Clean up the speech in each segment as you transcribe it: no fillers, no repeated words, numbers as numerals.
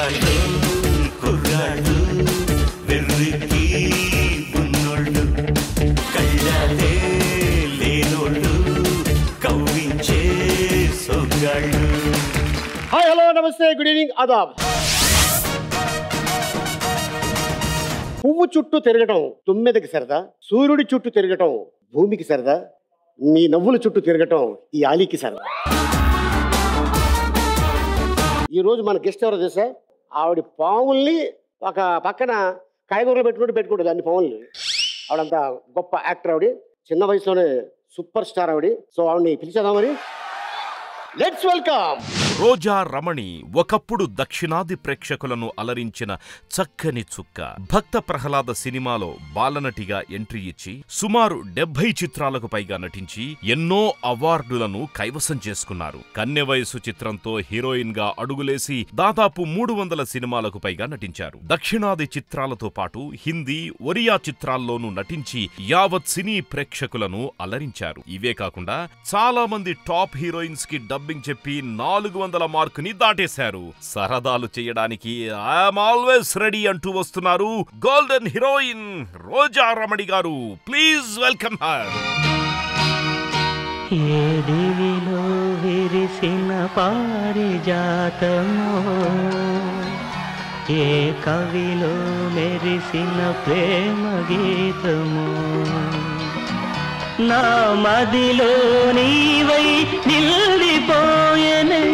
కుర్రాళ్ళు కుర్రాళ్ళు వెర్రికి ఉన్నోళ్ళు కళ్ళాలే లేనోళ్ళు కవ్వించే సొగ్గాళ్ళు. హాయ్ హలో నమస్తే గుడ్ ఈవినింగ్ ఆదాబ్. పువ్వు చుట్టూ తిరగటం తుమ్మెదకి సరదా, సూర్యుడి చుట్టూ తిరగటం భూమికి సరదా, మీ నవ్వుల చుట్టూ తిరగటం ఈ ఆలీకి సరదా. ఈరోజు మన గెస్ట్ ఎవరో తెలుసా? ఆవిడ పాముల్ని ఒక పక్కన కాయగూరలు పెట్టుకుంటుంది అన్ని పాముల్ని. ఆవిడంత గొప్ప యాక్టర్ ఆవిడ, చిన్న వయసులోనే సూపర్ స్టార్ ఆవిడ. సో ఆవిడని పిలిచేద్దామని. లెట్స్ వెల్కమ్ రోజా రమణి. ఒకప్పుడు దక్షిణాది ప్రేక్షకులను అలరించిన చక్కని చుక్క. భక్త ప్రహ్లాద సినిమాలో బాలనటిగా ఎంట్రీ ఇచ్చి సుమారు 70 చిత్రాలకు పైగా నటించి ఎన్నో అవార్డులను కైవసం చేసుకున్నారు. కన్నె వయసు చిత్రంతో హీరోయిన్ గా అడుగులేసి దాదాపు 300 సినిమాలకు పైగా నటించారు. దక్షిణాది చిత్రాలతో పాటు హిందీ, ఒరియా చిత్రాల్లోనూ నటించి యావత్ సినీ ప్రేక్షకులను అలరించారు. ఇవే కాకుండా చాలా మంది టాప్ హీరోయిన్స్ కి డబ్బింగ్ చెప్పి 400 మార్కుని దాటేశారు. సరదాలు చేయడానికి ఐఎమ్ ఆల్వేస్ రెడీ అంటూ వస్తున్నారు గోల్డెన్ హీరోయిన్ రోజా రమణి గారు. Please welcome her. ఏడివిలో విరిసిన పారిజాతమో, ఏ కవిలో మెరిసిన ప్రేమ గీతమో, నా మదిలో నీవై నిలిపోయెనే,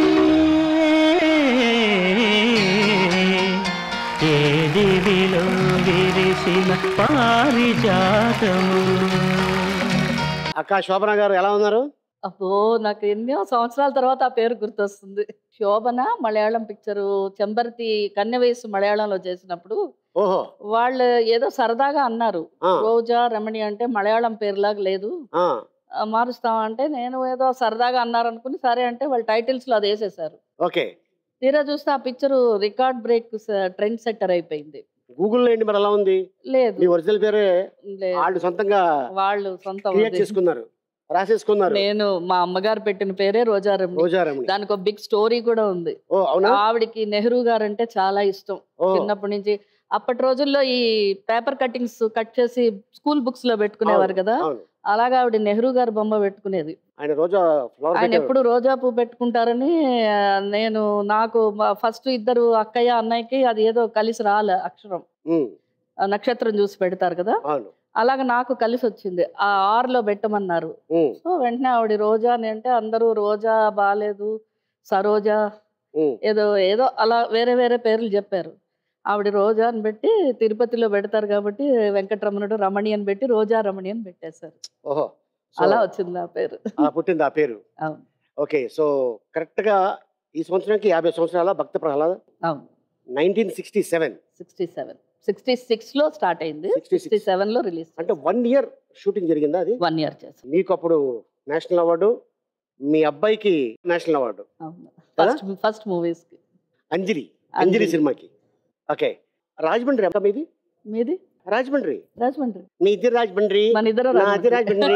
ఏడివిలో విరిసిన పారిజాతము. అక్క శోభన గారు ఎలా ఉన్నారు? అబ్బో, నాకు ఎన్నో సంవత్సరాల తర్వాత ఆ పేరు గుర్తొస్తుంది. శోభన మలయాళం పిక్చరు చెంబర్తి కన్నె వయసు మలయాళంలో చేసినప్పుడు ఓహో, వాళ్ళు ఏదో సరదాగా అన్నారు, రోజా రమణి అంటే మలయాళం పేరులాగా లేదు, మారుస్తామంటే నేను ఏదో సరదాగా అన్నారు అనుకుని సరే అంటే వాళ్ళు టైటిల్స్ లో అది వేసేసారు. ఓకే. తీరా చూస్తే ఆ picture record break trend setter అయిపోయింది. గూగుల్లో ఏంటి మరి ఎలా ఉంది? లేదు, మీ ఒరిజినల్ పేరే వాళ్ళు సొంతంగా వాళ్ళు సొంతం క్రియేట్ చేసుకున్నారు, రాసేసుకున్నారు. నేను మా అమ్మగారు పెట్టిన పేరే రోజారమణి. రోజారమణి. దానికి ఒక బిగ్ స్టోరీ కూడా ఉంది. ఓ అవునా? ఆవిడికి నెహ్రూ గారు అంటే చాలా ఇష్టం చిన్నప్పటి నుంచి. అప్పటి రోజుల్లో ఈ పేపర్ కట్టింగ్స్ కట్ చేసి స్కూల్ బుక్స్ లో పెట్టుకునేవారు కదా, అలాగా ఆవిడ నెహ్రూ గారు బొమ్మ పెట్టుకునేది. ఆయన ఎప్పుడు రోజా పువ్వు పెట్టుకుంటారని నాకు ఫస్ట్ ఇద్దరు అక్కయ్య అన్నయ్యకి అది ఏదో కలిసి రాలే అక్షరం, నక్షత్రం చూసి పెడతారు కదా, అలాగ నాకు కలిసి వచ్చింది. ఆ ఆరులో పెట్టమన్నారు. సో వెంటనే ఆవిడ రోజా అని అంటే అందరూ రోజా బాలేదు, సరోజా ఏదో ఏదో అలా వేరే వేరే పేర్లు చెప్పారు. ఆవిడ రోజా అని పెట్టి తిరుపతిలో పెడతారు కాబట్టి వెంకటరమణుడు రమణి అని పెట్టి రోజా రమణి అని పెట్టేశారు. ఓహో, అలా వచ్చింది ఆ పేరు, పుట్టింది ఆ పేరు. ఓకే. సో కరెక్ట్ గా ఈ సంవత్సరానికి 50 సంవత్సరాల భక్త ప్రహ్లాద. అవును, 1967 లో స్టార్ట్ అయింది, 67 లో రిలీజ్. అంటే 1 year షూటింగ్ జరిగిందా? అది 1 year చేసి. మీకు అప్పుడు నేషనల్ అవార్డు, మీ అబ్బాయికి నేషనల్ అవార్డు. ఫస్ట్ మూవీస్ కి అంజలి సినిమాకి. ఓకే. రాజమండ్రి ఎంత మీది? మీది రాజమండ్రి. మీ ఇద్దరు రాజమండ్రి, మన ఇద్దరు రాజమండ్రి.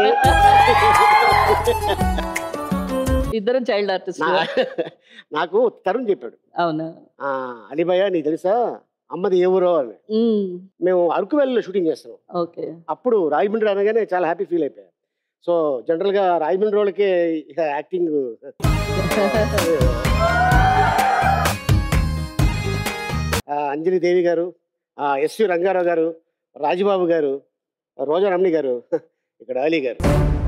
ఇద్దరం చైల్డ్ ఆర్టిస్ట్. నాకు తరుణ్ చెప్పాడు. అవునా? అలీభయ్య నీకు తెలుసా అమ్మది ఏ ఊరో అని. మేము అరకు వ్యాలీలో షూటింగ్ చేస్తున్నాం. ఓకే. అప్పుడు రాజమండ్రి అనగానే చాలా హ్యాపీ ఫీల్ అయిపోయాను. సో జనరల్ గా రాజమండ్రి వాళ్ళకి యాక్టింగ్. అంజలి దేవి గారు, ఎస్వి రంగారావు గారు, రాజబాబు గారు, రోజా రమణి గారు, ఇక్కడ అలీ గారు.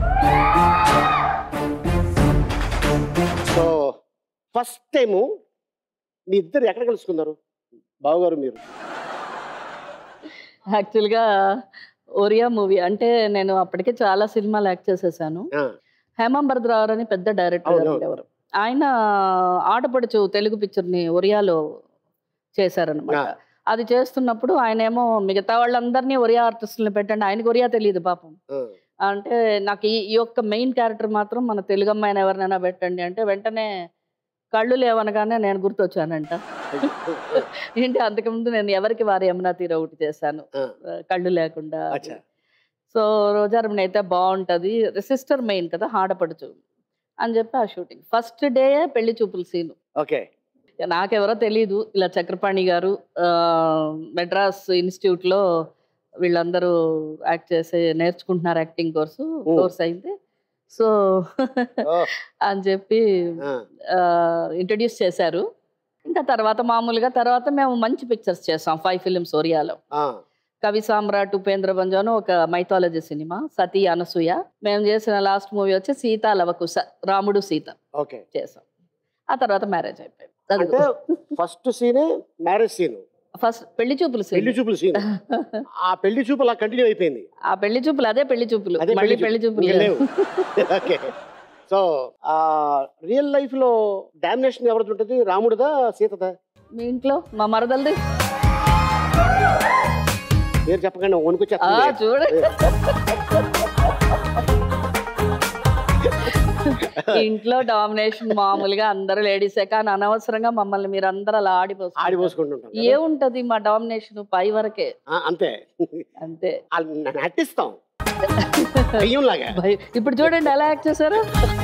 సో ఫస్ట్ టైము మీ ఇద్దరు ఎక్కడ కలుసుకున్నారు? బావగారు మీరు? యాక్చువల్గా ఒరియా మూవీ అంటే నేను అప్పటికే చాలా సినిమాలు యాక్ట్ చేసేసాను. హేమంబర్దరావు అని పెద్ద డైరెక్టర్ ఉండేవారు. ఆయన ఆడపడుచు తెలుగు పిక్చర్ని ఒరియాలో చేశారనమాట. అది చేస్తున్నప్పుడు ఆయన ఏమో మిగతా వాళ్ళందరినీ ఒరియా ఆర్టిస్టులను పెట్టండి, ఆయనకు ఒరియా తెలియదు పాపం. అంటే నాకు ఈ యొక్క మెయిన్ క్యారెక్టర్ మాత్రం మన తెలుగు అమ్మాయిని ఎవరినైనా పెట్టండి అంటే వెంటనే కళ్ళు లేవనగానే నేను గుర్తొచ్చానంట. ఏంటి అంతకుముందు నేను ఎవరికి వారి యమునా తీర ఒకటి చేశాను కళ్ళు లేకుండా. సో రోజారమణి అయితే బాగుంటుంది, సిస్టర్ మెయిన్ కదా ఆడపడుచు అని చెప్పి ఆ షూటింగ్ ఫస్ట్ డే పెళ్లి చూపుల సీను. ఓకే. నాకెవరో తెలీదు, ఇలా చక్రపాణి గారు మెడ్రాస్ ఇన్స్టిట్యూట్లో వీళ్ళందరూ యాక్ట్ చేసే నేర్చుకుంటున్నారు, యాక్టింగ్ కోర్స్ అయింది. సో అని చెప్పి ఇంట్రడ్యూస్ చేశారు. ఇంకా తర్వాత మామూలుగా తర్వాత మేము మంచి పిక్చర్స్ చేసాం. 5 ఫిలిమ్స్ ఒరియాలో. కవి సామ్రాట్ ఉపేంద్ర భంజాను ఒక మైథాలజీ సినిమా, సతీ అనసూయ. మేము చేసిన లాస్ట్ మూవీ వచ్చి సీతా లవకుశ, రాముడు సీత చేసాం. ఆ తర్వాత మ్యారేజ్ అయిపోయింది. ఫస్ట్ సీనే మ్యారేజ్ సీన్, ఫస్ట్ పెళ్లి చూపులు సీన్. ఆ పెళ్లి చూపు అలా కంటిన్యూ అయిపోయింది. ఆ పెళ్లి చూపులు అదే పెళ్లి చూపులు, మళ్ళీ పెళ్లి చూపులు లేవు. ఓకే. సో రియల్ లైఫ్ లో డామినేషన్ ఎవరిది ఉంటుంది, రాముడిదా సీతదా? మీ ఇంట్లో మా మరదల్ది. పేరు చెప్పకండి వణుకొచ్చా చూడ. ఇంట్లో డామినేషన్ మామూలుగా అందరూ లేడీసే, కానీ అనవసరంగా మమ్మల్ని మీరు అందరూ అలా ఆడిపోసుకుంటుంటారు. ఏముంటది మా డామినేషన్ పై వరకే. అంతే అంతే నటిస్తాం. ఇప్పుడు చూడండి ఎలా యాక్ట్ చేశారు,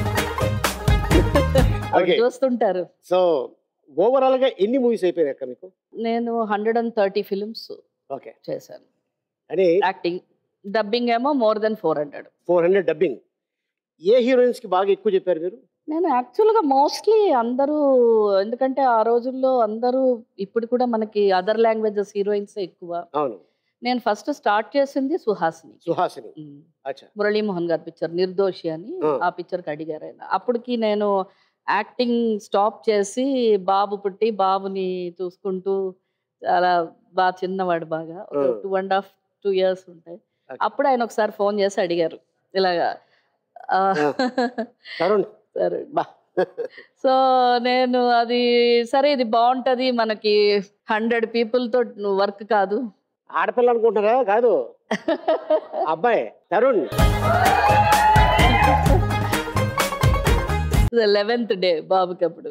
చూస్తుంటారు. సో ఓవరాల్ గా ఎన్ని మూవీస్ అయిపోయాయి అక్క మీకు? నేను 130 ఫిలిమ్స్ చేశాను. యాక్టింగ్, డబ్బింగ్ ఏమో more than 400 డబ్బింగ్. ఏ హీరోయిన్స్ కి బాగా ఎక్కువ చెప్పారు మీరు? నేను యాక్చువల్గా మోస్ట్లీ అందరూ, ఎందుకంటే ఆ రోజుల్లో అందరూ, ఇప్పుడు కూడా మనకి అదర్ లాంగ్వేజెస్ హీరోయిన్స్ ఎక్కువ. అవును. నేను ఫస్ట్ స్టార్ట్ చేసింది సుహాసిని. మురళీమోహన్ గారి పిక్చర్ నిర్దోషి అని, ఆ పిక్చర్కి అడిగారు ఆయన. అప్పటికి నేను యాక్టింగ్ స్టాప్ చేసి బాబు పుట్టి బాబుని చూసుకుంటూ చాలా బాగా చిన్నవాడు, బాగా 2.5-2 years ఉంటాయి. అప్పుడు ఆయన ఒకసారి ఫోన్ చేసి అడిగారు ఇలాగా. సో నేను అది సరే ఇది బాగుంటది, మనకి 100 people తో వర్క్ కాదు. ఆడపిల్ల అనుకుంటారా? కాదు, అబ్బాయి తరుణ్. 11th డే బాబుకి. అప్పుడు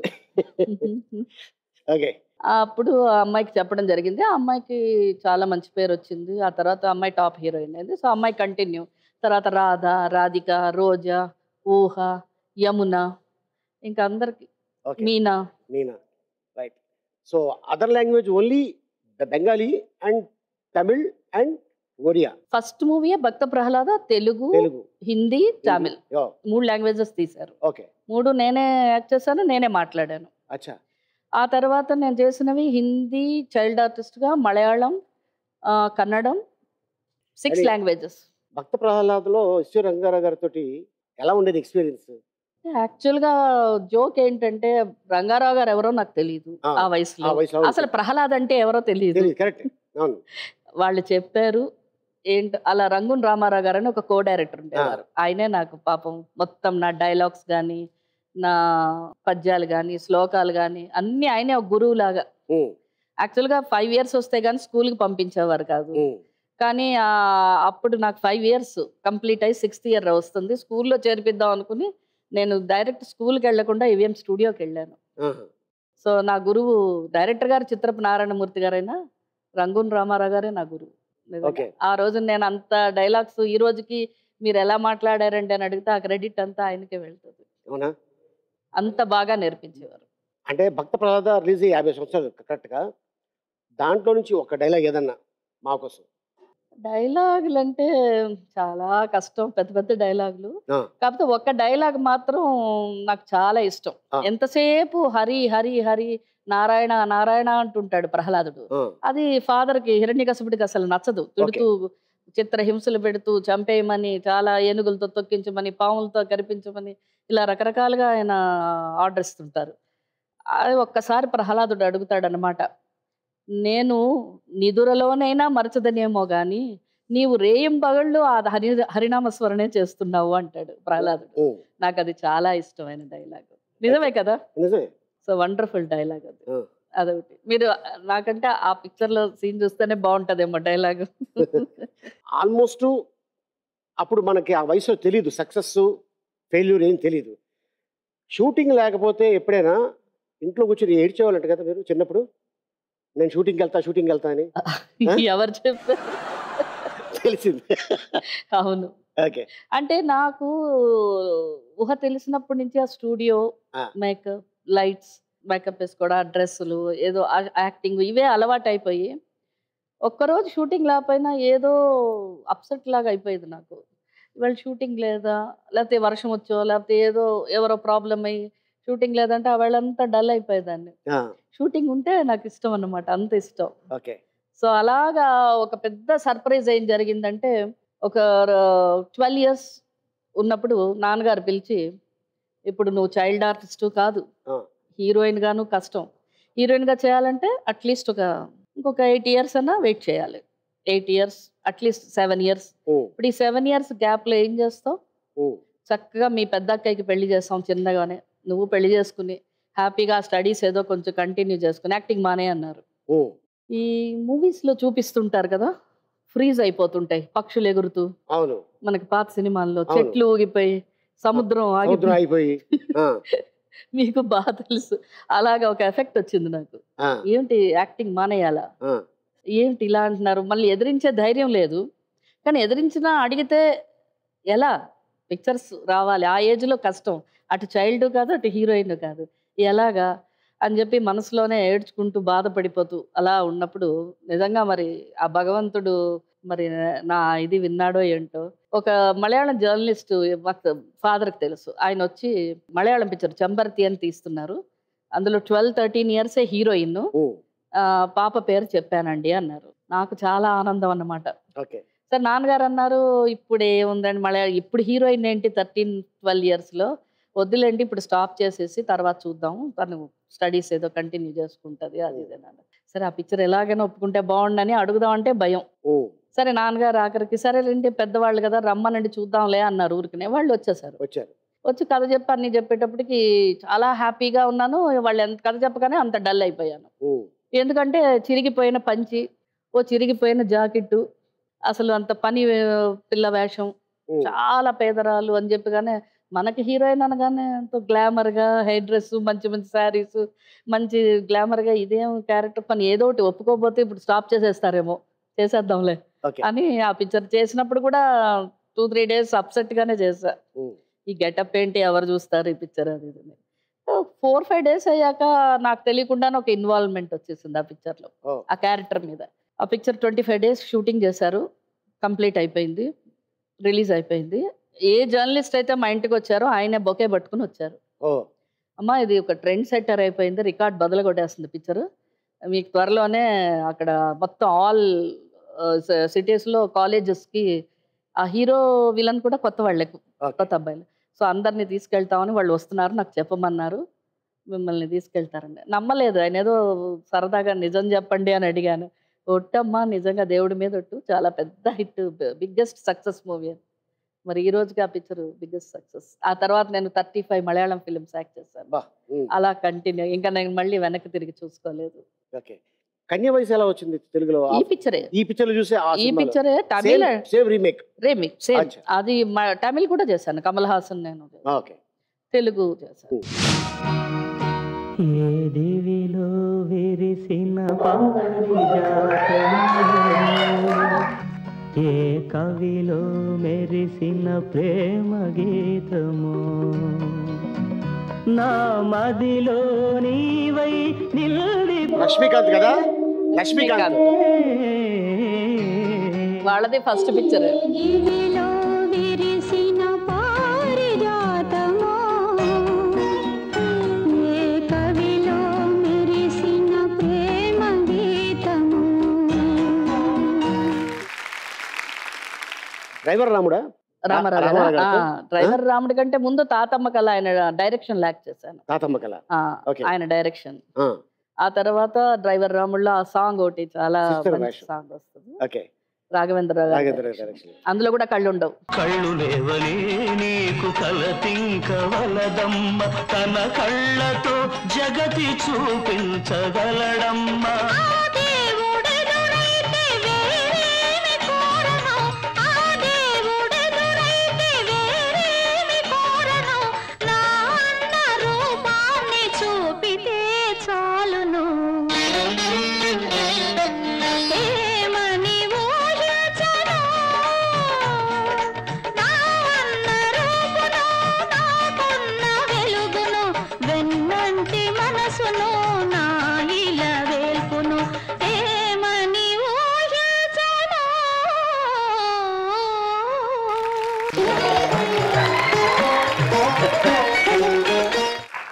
అప్పుడు ఆ అమ్మాయికి చెప్పడం జరిగింది. ఆ అమ్మాయికి చాలా మంచి పేరు వచ్చింది. ఆ తర్వాత అమ్మాయి టాప్ హీరోయిన్ అయింది. సో అమ్మాయి కంటిన్యూ. తర్వాత రాధ, రాధిక, రోజా, ఊహ, యమున, ఇంకా అందరికి Meena. Right. So other language only Bengali and Tamil and Oriya. First movie Bhakta Prahlada Telugu, Hindi, Tamil 3 languages తీశారు. 3 నేనే యాక్ట్ చేశాను, నేనే మాట్లాడాను. ఆ తర్వాత నేను చేసినవి హిందీ చైల్డ్ ఆర్టిస్ట్ గా, మలయాళం, కన్నడం, 6 లాంగ్వేజెస్. భక్త ప్రహ్లాదలో ఎస్వి రంగారావు గారితో ఎలా ఉండేది ఎక్స్పీరియన్స్? యాక్చువల్గా జోక్ ఏంటంటే రంగారావు గారు ఎవరో నాకు తెలియదు ఆ వయసులో. అసలు ప్రహ్లాద్ అంటే ఎవరో తెలియదు. వాళ్ళు చెప్పారు ఏంటి అలా. రంగూన్ రామారావు గారు అని ఒక కో డైరెక్టర్ ఉండేవారు. ఆయనే నాకు పాపం మొత్తం నా డైలాగ్స్ కానీ, నా పద్యాలు కానీ, శ్లోకాలు కానీ అన్ని ఆయనే ఒక గురువు లాగా. యాక్చువల్గా 5 years వస్తే కానీ స్కూల్కి పంపించేవారు కాదు. కానీ అప్పుడు నాకు 5 years కంప్లీట్ అయ్యి 6th year వస్తుంది. స్కూల్లో చేర్పిద్దాం అనుకుని నేను డైరెక్ట్ స్కూల్కి వెళ్లకుండా ఈవీఎం స్టూడియోకి వెళ్ళాను. సో నా గురువు డైరెక్టర్ గారు చిత్రపు నారాయణమూర్తి గారైనా రంగూన్ రామారావు గారే నా గురువు. ఆ రోజు నేను అంత డైలాగ్స్ ఈ రోజుకి మీరు ఎలా మాట్లాడారండి అని అడిగితే ఆ క్రెడిట్ అంతా ఆయనకే వెళ్తుంది. అంత బాగా నేర్పించేవారు. అంటే భక్త ప్రహ్లాద రిలీజ్ 50 సంవత్సరాలు కరెక్ట్గా. దాంట్లో నుంచి ఒక డైలాగ్ ఏదన్నా మా కోసం? డైలాగులు అంటే చాలా కష్టం, పెద్ద పెద్ద డైలాగులు. కాకపోతే ఒక్క డైలాగ్ మాత్రం నాకు చాలా ఇష్టం. ఎంతసేపు హరి హరి హరి నారాయణ నారాయణ అంటుంటాడు ప్రహ్లాదుడు. అది ఫాదర్ కి హిరణ్యకశిపుడికి అసలు నచ్చదు. తిడుతూ చిత్రహింసలు పెడుతూ చంపేయమని, చాలా ఏనుగులతో తొక్కించమని, పాములతో కరిపించమని, ఇలా రకరకాలుగా ఆయన ఆర్డర్ ఇస్తుంటారు. అది ఒక్కసారి ప్రహ్లాదుడు అడుగుతాడు అనమాట, నేను నిదురలోనైనా మరచదనేమో గాని నీవు రేయింబగళ్ళు ఆ హరినామస్మరణే చేస్తున్నావు అంటాడు ప్రహ్లాదుడు. నాకు అది చాలా ఇష్టమైన డైలాగ్. నిజమే కదా? సో వండర్ఫుల్ డైలాగ్ అది. అదొకటి. మీరు నాకంటే ఆ పిక్చర్ లో సీన్ చూస్తేనే బాగుంటదేమో డైలాగ్. ఆల్మోస్ట్ అప్పుడు మనకి ఆ వయసులో తెలియదు సక్సెస్ ఫెయిల్యూర్ ఏం తెలియదు. షూటింగ్ లేకపోతే ఎప్పుడైనా ఇంట్లో కూర్చొని ఏడ్చేవాళ్ళంట కదా మీరు చిన్నప్పుడు? నేను షూటింగ్కి వెళ్తా అని ఎవరు చెప్పారు? తెలిసింది. అవును. అంటే నాకు ఊహ తెలిసినప్పటి నుంచి ఆ స్టూడియో, మేకప్, లైట్స్ మేకప్ వేసుకోవడం, ఆ డ్రెస్సులు, ఏదో యాక్టింగ్ ఇవే అలవాటు అయిపోయి ఒక్కరోజు షూటింగ్ లేకపోయినా ఏదో అప్సెట్ లాగా అయిపోయేది నాకు. ఇవాళ షూటింగ్ లేదా, లేకపోతే వర్షం వచ్చో, లేకపోతే ఏదో ఎవరో ప్రాబ్లం అయ్యి షూటింగ్ లేదంటే ఆ వేళంతా డల్ అయిపోయేదాన్ని. షూటింగ్ ఉంటే నాకు ఇష్టం అన్నమాట, అంత ఇష్టం. ఓకే. సో అలాగా ఒక పెద్ద సర్ప్రైజ్ ఏం జరిగిందంటే, ఒక 12 ఇయర్స్ ఉన్నప్పుడు నాన్నగారు పిలిచి, ఇప్పుడు నువ్వు చైల్డ్ ఆర్టిస్టు కాదు, హీరోయిన్ గాను కష్టం, హీరోయిన్ గా చేయాలంటే అట్లీస్ట్ ఇంకొక 8 ఇయర్స్ అన్నా వెయిట్ చేయాలి. 8 ఇయర్స్, అట్లీస్ట్ 7 ఇయర్స్. ఇప్పుడు ఈ 7 ఇయర్స్ గ్యాప్ లో ఏం చేస్తావు? చక్కగా మీ పెద్ద అక్కయ్యకి పెళ్లి చేస్తాం చిన్నగానే, నువ్వు పెళ్లి చేసుకుని హ్యాపీగా స్టడీస్ ఏదో కొంచెం కంటిన్యూ చేసుకుని యాక్టింగ్ మానే అన్నారు. ఈ మూవీస్ లో చూపిస్తుంటారు కదా, ఫ్రీజ్ అయిపోతుంటాయి పక్షులు ఎగురుతూ. అవును, మనకి పాత సినిమాల్లో చెట్లు ఊగిపోయి సముద్రం ఆగిపోయి మీకు బాగా తెలుసు. అలాగా ఒక ఎఫెక్ట్ వచ్చింది నాకు. ఏంటి యాక్టింగ్ మానేయాలా, ఏంటి ఇలా అంటున్నారు? మళ్ళీ ఎదిరించే ధైర్యం లేదు. కానీ ఎదిరించినా అడిగితే ఎలా, పిక్చర్స్ రావాలి, ఆ ఏజ్ లో కష్టం, అటు చైల్డ్ కాదు అటు హీరోయిన్ కాదు, ఎలాగా అని చెప్పి మనసులోనే ఏడ్చుకుంటూ బాధపడిపోతూ అలా ఉన్నప్పుడు నిజంగా మరి ఆ భగవంతుడు మరి నా ఇది విన్నాడో ఏంటో. ఒక మలయాళం జర్నలిస్ట్ ఫాదర్కి తెలుసు, ఆయన వచ్చి మలయాళం పిక్చర్ చెంబర్తి అని తీస్తున్నారు, అందులో 12-13 ఇయర్సే హీరోయిన్, పాప పేరు చెప్పానండి అన్నారు. నాకు చాలా ఆనందం అన్నమాట. సరే నాన్నగారు అన్నారు, ఇప్పుడు ఏముందండి మలయాళం, ఇప్పుడు హీరోయిన్ ఏంటి 13-12 ఇయర్స్లో, వద్దులేండి ఇప్పుడు స్టాప్ చేసేసి తర్వాత చూద్దాం, తను స్టడీస్ ఏదో కంటిన్యూ చేసుకుంటుంది అది ఇదేనా. సరే ఆ పిక్చర్ ఎలాగైనా ఒప్పుకుంటే బాగుండని అడుగుదాం అంటే భయం. సరే నాన్నగారు ఆఖరికి సరేలేంటి పెద్దవాళ్ళు కదా రమ్మనండి చూద్దాంలే అన్నారు. ఊరికనే వాళ్ళు వచ్చేసారు. వచ్చి కథ చెప్పి అన్ని చెప్పేటప్పటికి చాలా హ్యాపీగా ఉన్నాను. వాళ్ళు ఎంత కథ చెప్పగానే అంత డల్ అయిపోయాను. ఎందుకంటే చిరిగిపోయిన పంచి, చిరిగిపోయిన జాకెట్టు, అసలు అంత పని పిల్ల వేషం, చాలా పేదరాలు అని చెప్పగానే మనకి హీరోయిన్ అనగానే ఎంతో గ్లామర్గా హెయిర్ డ్రెస్, మంచి మంచి శారీస్, మంచి గ్లామర్గా, ఇదేం క్యారెక్టర్ పని, ఏదో ఒకటి ఒప్పుకోకపోతే ఇప్పుడు స్టాప్ చేసేస్తారేమో, చేసేద్దాంలే అని ఆ పిక్చర్ చేసినప్పుడు కూడా 2-3 డేస్ అప్సెట్ గానే చేశా. ఈ గెటప్ ఏంటి, ఎవరు చూస్తారు ఈ పిక్చర్ అది. 4-5 డేస్ అయ్యాక నాకు తెలియకుండానే ఒక ఇన్వాల్వ్మెంట్ వచ్చేసింది ఆ పిక్చర్లో, ఆ క్యారెక్టర్ మీద. ఆ పిక్చర్ 25 డేస్ షూటింగ్ చేశారు, కంప్లీట్ అయిపోయింది, రిలీజ్ అయిపోయింది. ఏ జర్నలిస్ట్ అయితే మా ఇంటికి వచ్చారో ఆయనే బొకే పట్టుకుని వచ్చారు. అమ్మా ఇది ఒక ట్రెండ్ సెట్టర్ అయిపోయింది, రికార్డ్ బదులు కొట్టేస్తుంది పిక్చర్, మీకు త్వరలోనే అక్కడ మొత్తం ఆల్ సిటీస్లో కాలేజెస్కి ఆ హీరో విలన్ కూడా కొత్త వాళ్ళే, కొత్త అబ్బాయిలు, సో అందరినీ తీసుకెళ్తామని వాళ్ళు వస్తున్నారు, నాకు చెప్పమన్నారు, మిమ్మల్ని తీసుకెళ్తారండి. నమ్మలేదు, ఆయన ఏదో సరదాగా నిజం చెప్పండి అని అడిగాను. ఒట్టమ్మా నిజంగా దేవుడి మీద ఒట్టు, చాలా పెద్ద హిట్, బిగ్గెస్ట్ సక్సెస్ మూవీ అని. మరి ఈ రోజుకి ఆ పిక్చర్ బిగ్గెస్ట్ సక్సెస్. ఆ తర్వాత నేను 35 మలయాళం ఫిల్మ్స్ యాక్ట్ చేశాను. అలా కంటిన్యూ, ఇంకా నేను మళ్ళీ వెనక్కి తిరిగి చూసుకోలేదు. కన్య వయసు ఎలా వచ్చింది తెలుగులో? ఈ పిక్చరే, ఈ పిక్చర్ చూసే ఈ పిక్చరే తమిళ రీమేక్ సేమ్, అది తమిళ్ కూడా చేశాను, కమల్ హాసన్, నేను తెలుగు చేశాను. ఏ దివిలో విరిసిన పారిజాతము, ఏ కవిలో మెరిసిన ప్రేమ గీతము, నా మదిలో నీవై నిల్లి. లక్ష్మీకాంత్ కదా, లక్ష్మీకాంత్ వాళ్ళది ఫస్ట్ పిక్చర్. డ్రైవర్ రాముడా? డ్రైవర్ రాముడి కంటే ముందు తాతమ్మ కళ ఆయన డైరెక్షన్ లాక్ చేశాను. తాతమ్మ కళ ఆయన డైరెక్షన్. ఆ తర్వాత డ్రైవర్ రాముడిలో ఆ సాంగ్ ఒకటి చాలా సాంగ్ వస్తుంది, రాఘవేంద్ర అందులో కూడా కళ్ళు ఉండవు. కళ్ళు లేవని నీకు కలతింకవలదమ్మ, తన కళ్ళతో జగతి చూపించగలడమ్మ. మనసును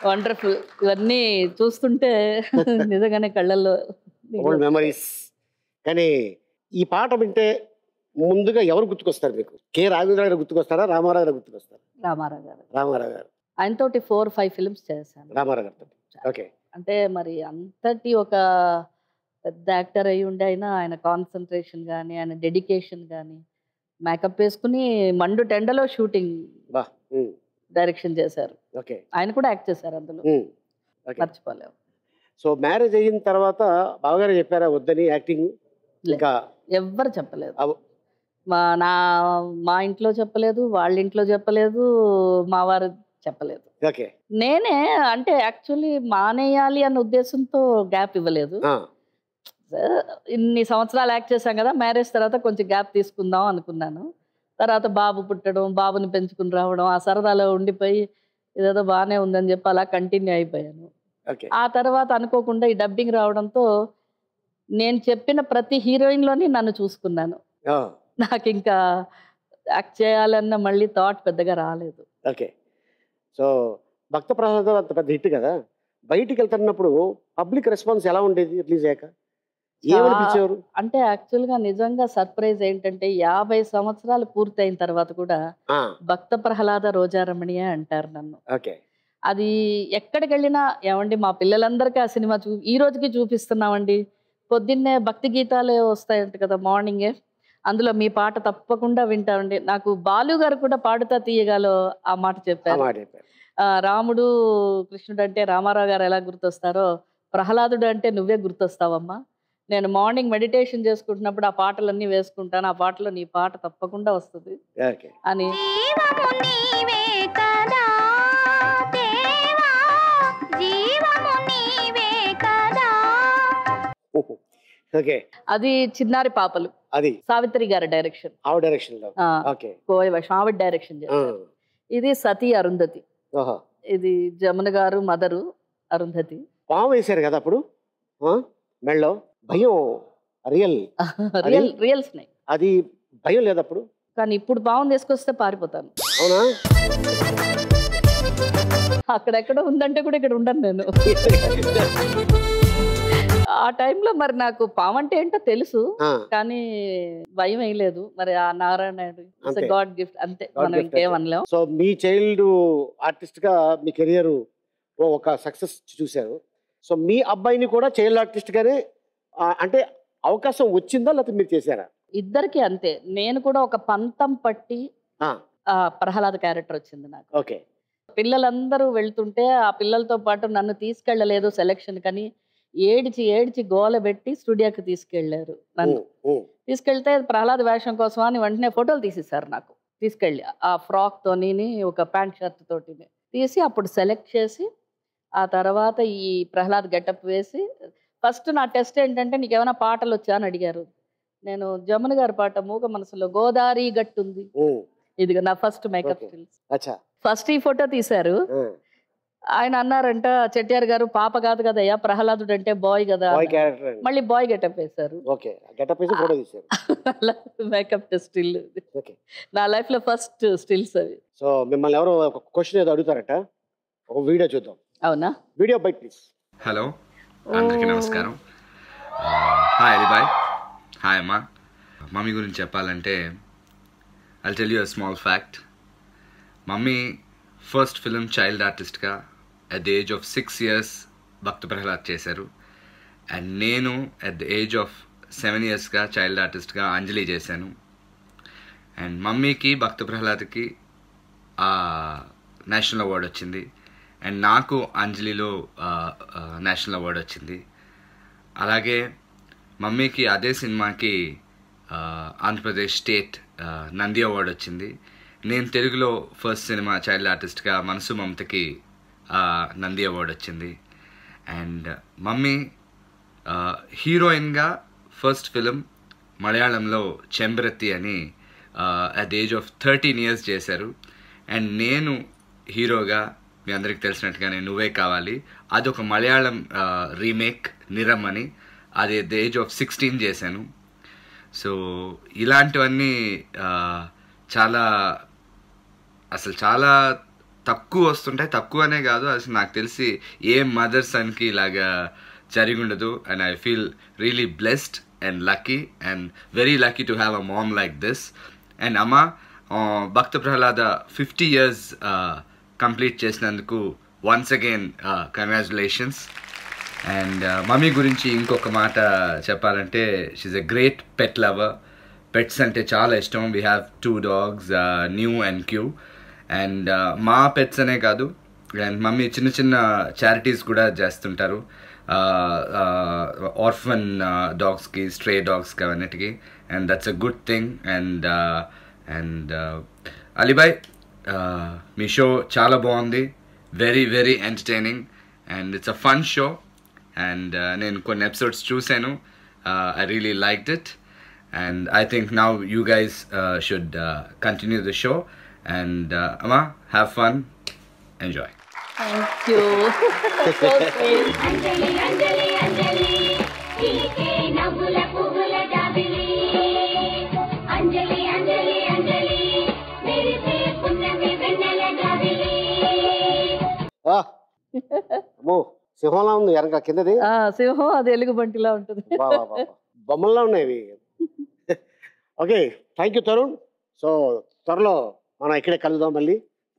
వండర్ఫుల్. ఇవన్నీ చూస్తుంటే నిజంగానే కళ్ళల్లో ఓల్డ్ మెమరీస్. కానీ ఈ పాట వింటే ముందుగా ఎవరు గుర్తుకొస్తారు మీకు? కె రాఘవేంద్ర గారు గుర్తుకొస్తారా, రామారావు గారు గుర్తుకొస్తారా? రామారావు గారు. రామారావు గారు. ఆయనతోటి 4-5 ఫిల్మ్స్ చేశాను. రామారావు గారితో. ఓకే. అంటే మరి అంతటి ఒక పెద్ద యాక్టర్ అయి ఉండి ఆయన కాన్సన్ట్రేషన్ కానీ, ఆయన డెడికేషన్ కానీ, మేకప్ వేసుకుని మండు టెండలో షూటింగ్ బా. డైరెక్షన్ చేశారు. ఓకే. ఆయన కూడా యాక్ట్ చేశారు అందులో. ఓకే. మర్చిపోలేము. సో మ్యారేజ్ అయిన తర్వాత బావగారు చెప్పారా వద్దని యాక్టింగ్? ఇంకా ఎవ్వరు చెప్పలేదు. మా ఇంట్లో చెప్పలేదు, వాళ్ళ ఇంట్లో చెప్పలేదు, మా వారు చెప్పలేదు. ఓకే. నేనే అంటే యాక్చువల్లీ మానేయాలి అన్న ఉద్దేశంతో గ్యాప్ ఇవ్వలేదు. ఇన్ని సంవత్సరాలు యాక్ట్ చేశాం కదా, మ్యారేజ్ తర్వాత కొంచెం గ్యాప్ తీసుకుందాం అనుకున్నాను. తర్వాత బాబు పుట్టడం, బాబుని పెంచుకుని రావడం, ఆ సరదాలో ఉండిపోయి ఇదేదో బాగానే ఉందని చెప్పి అలా కంటిన్యూ అయిపోయాను. ఆ తర్వాత అనుకోకుండా ఈ డబ్బింగ్ రావడంతో నేను చెప్పిన ప్రతి హీరోయిన్లోని నన్ను చూసుకున్నాను. నాకు ఇంకా యాక్ట్ చేయాలన్న మళ్ళీ థాట్ పెద్దగా రాలేదు. ఓకే. సో భక్త ప్రహ్లాదం అంత పెద్ద హిట్ కదా, బయటికి వెళ్తున్నప్పుడు పబ్లిక్ రెస్పాన్స్ ఎలా ఉండేది రిలీజ్ అయ్యాక? ఏమనిపించేవారు? అంటే యాక్చువల్గా నిజంగా సర్ప్రైజ్ ఏంటంటే 50 సంవత్సరాలు పూర్తయిన తర్వాత కూడా భక్త ప్రహ్లాద రోజారమణియే అంటారు నన్ను. ఓకే. అది ఎక్కడికి వెళ్ళినా ఏమండి మా పిల్లలందరికీ ఆ సినిమా ఈ రోజుకి చూపిస్తున్నామండి, పొద్దున్నే భక్తి గీతాలే వస్తాయంట కదా మార్నింగే, అందులో మీ పాట తప్పకుండా వింటామండి. నాకు బాలు గారు కూడా పాడుతా తీయగాలో ఆ మాట చెప్పారు. రాముడు కృష్ణుడు అంటే రామారావు గారు ఎలా గుర్తొస్తారో ప్రహ్లాదుడు అంటే నువ్వే గుర్తొస్తావమ్మా, నేను మార్నింగ్ మెడిటేషన్ చేసుకుంటున్నప్పుడు ఆ పాటలన్నీ వేసుకుంటాను, ఆ పాటలో నీ పాట తప్పకుండా వస్తుంది అని. అది చిన్నారి పాపలు, అది సావిత్రి గారి డైరెక్షన్, ఆవిడ డైరెక్షన్ చేశారు. ఇది సతీ అరుంధతి, ఇది జమున గారు మదరు అరుంధతి. పాము వేశారు కదా అప్పుడు మెళ్ళో, భయం రియల్ స్నేక్, అది భయం లేదు అప్పుడు. కానీ ఇప్పుడు పాము తీసుకొస్తే పారిపోతాను. అవునా? అక్కడెక్కడ ఉందంటే కూడా ఇక్కడ ఉండను నేను. ఆ టైంలో మరి నాకు పాము అంటే ఏంటో తెలుసు, కానీ భయం ఏం లేదు. మరి ఆ నారాయణుడు గాడ్ గిఫ్ట్ అంతే, మనం ఇంకేమనలేం. సో మీ చైల్డ్ ఆర్టిస్ట్ గా మీ కెరియర్ ఒక సక్సెస్ చూశారు. సో మీ అబ్బాయిని కూడా చైల్డ్ ఆర్టిస్ట్ గానే అంటే అవకాశం వచ్చిందా లేకపోతే మీరు చేశారా? ఇద్దరికి అంతే. నేను కూడా ఒక పంతం పట్టి ప్రహ్లాద క్యారెక్టర్ వచ్చింది నాకు. ఓకే. పిల్లలందరూ వెళ్తుంటే ఆ పిల్లలతో పాటు నన్ను తీసుకెళ్ళలేదు సెలక్షన్ కని, ఏడ్చి గోల పెట్టి స్టూడియోకి తీసుకెళ్లారు. నన్ను తీసుకెళ్తే ప్రహ్లాద్ వేషం కోసం అని వెంటనే ఫోటోలు తీసేశారు నాకు. తీసుకెళ్ళి ఆ ఫ్రాక్ తోని ఒక ప్యాంట్ షర్ట్ తోటి తీసి అప్పుడు సెలెక్ట్ చేసి, ఆ తర్వాత ఈ ప్రహ్లాద్ గెటప్ వేసి, ఫస్ట్ నా టెస్ట్ ఏంటంటే నీకు ఏమైనా పాటలు వచ్చా అని అడిగారు. నేను జమున గారి పాట మూగ మనసులో గోదావరి గట్టుంది, ఇదిగా నా ఫస్ట్ మేకప్ స్టిల్స్. ఫస్ట్ ఈ ఫోటో తీశారు. ఆయన అన్నారంట చెట్టియార్ గారు, పాప కాదు కదయ్యా ప్రహ్లాదుడు అంటే బాయ్ కదా, మళ్ళీ బాయ్ గెటప్ వేశారు. మేకప్ స్టిల్ నా లైఫ్ లో ఫస్ట్ స్టిల్స్ అవి. సో మిమ్మల్ని ఎవరో ఒక క్వశ్చన్ ఏదో అడుగుతారట, ఒక వీడియో చూద్దాం. అవునా? Video by please. హలో, అందరికీ నమస్కారం. హాయ్ అలీబాయ్. హాయ్ అమ్మా. మమ్మీ గురించి చెప్పాలంటే I'll tell you a small fact. Mummy first film child ఆర్టిస్ట్గా at the age of 6 years Bhakta Prahlad చేశారు. అండ్ నేను అట్ ది ఏజ్ ఆఫ్ 7 yearsగా చైల్డ్ ఆర్టిస్ట్గా అంజలి చేశాను. అండ్ మమ్మీకి భక్త ప్రహ్లాద్కి నేషనల్ అవార్డు వచ్చింది, అండ్ నాకు అంజలిలో నేషనల్ అవార్డు వచ్చింది. అలాగే మమ్మీకి అదే సినిమాకి ఆంధ్రప్రదేశ్ స్టేట్ నంది అవార్డు వచ్చింది. నేను తెలుగులో ఫస్ట్ సినిమా చైల్డ్ ఆర్టిస్ట్గా మనసు మమతకి నంది అవార్డు వచ్చింది. అండ్ మమ్మీ హీరోయిన్గా ఫస్ట్ ఫిలిం మలయాళంలో చెంబరత్తి అని at the age of 13 years చేశారు. అండ్ నేను హీరోగా మీ అందరికి తెలిసినట్టుగానే నువ్వే కావాలి, అదొక మలయాళం రీమేక్ నిరమ్ అని, అది అట్ ది ఏజ్ ఆఫ్ 16 చేశాను. సో ఇలాంటివన్నీ చాలా తక్కువ వస్తుంటాయి. తక్కువ అనే కాదు, అసలు నాకు తెలిసి ఏ మదర్ సన్కి ఇలాగా జరిగి ఉండదు. And I feel really blessed and lucky and very lucky to have a mom like this. And అమ్మ, భక్త ప్రహ్లాద 50 years కంప్లీట్ చేసినందుకు once again congratulations. And mummy గురించి ఇంకొక మాట చెప్పాలంటే, she's a great pet lover. Pets అంటే చాలా ఇష్టం. We have 2 dogs, new and Q. And మా పెట్స్ అనే కాదు, అండ్ మమ్మీ చిన్న చిన్న చారిటీస్ కూడా చేస్తుంటారు, ఆర్ఫన్ డాగ్స్కి, స్ట్రే డాగ్స్కి, అవన్నిటికి. And that's a good thing. And Alibhai, మీ షో చాలా బాగుంది, very very entertaining and it's a fun show. And నేను కొన్ని ఎపిసోడ్స్ చూశాను, I really liked it. And I think now you guys should continue the show. And Amma, have fun, enjoy. Thank you. So sweet. Anjali Anjali Anjali నీకే నవ్వుల పువ్వుల జాబిలి. అంజలి అంజలి అంజలి మెరిసే పున్నమి వెన్నెల జాబిలి. అమ్మో, సింహంలా ఉంది వెనక కిందది. సింహం అది ఎలుగుబంటిలా ఉంటుంది. బొమ్మల్లా ఉన్నాయి ఇవి. Okay, thank you Tarun. So త్వరలో మనం ఇక్కడే కలుద్దాం మళ్ళీ.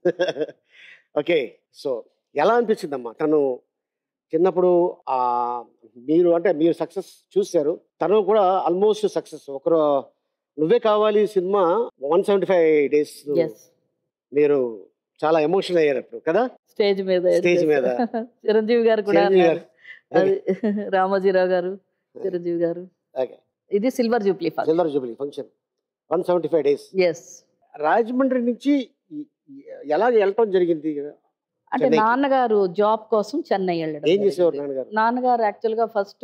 ఓకే, సో ఎలా అనిపించిందమ్మా తను చిన్నప్పుడు? మీరు అంటే మీరు సక్సెస్ చూశారు, తను కూడా ఆల్మోస్ట్ సక్సెస్. ఒకరు నువ్వే కావాలి సినిమా 175 days మీరు చాలా ఎమోషనల్ అయ్యారు కదా స్టేజ్ మీద. చిరంజీవి గారు కూడా, రామోజీరావు గారు, చిరంజీవి గారు. ఇది silver jubilee function 175 days. Yes. Rajahmundry నుంచి ఎలా వెళ్ళటం జరిగింది? అంటే నాన్నగారు జాబ్ కోసం చెన్నై వెళ్ళడం. ఏం చేసేవారు నాన్నగారు? నాన్నగారు యాక్చువల్ గా ఫస్ట్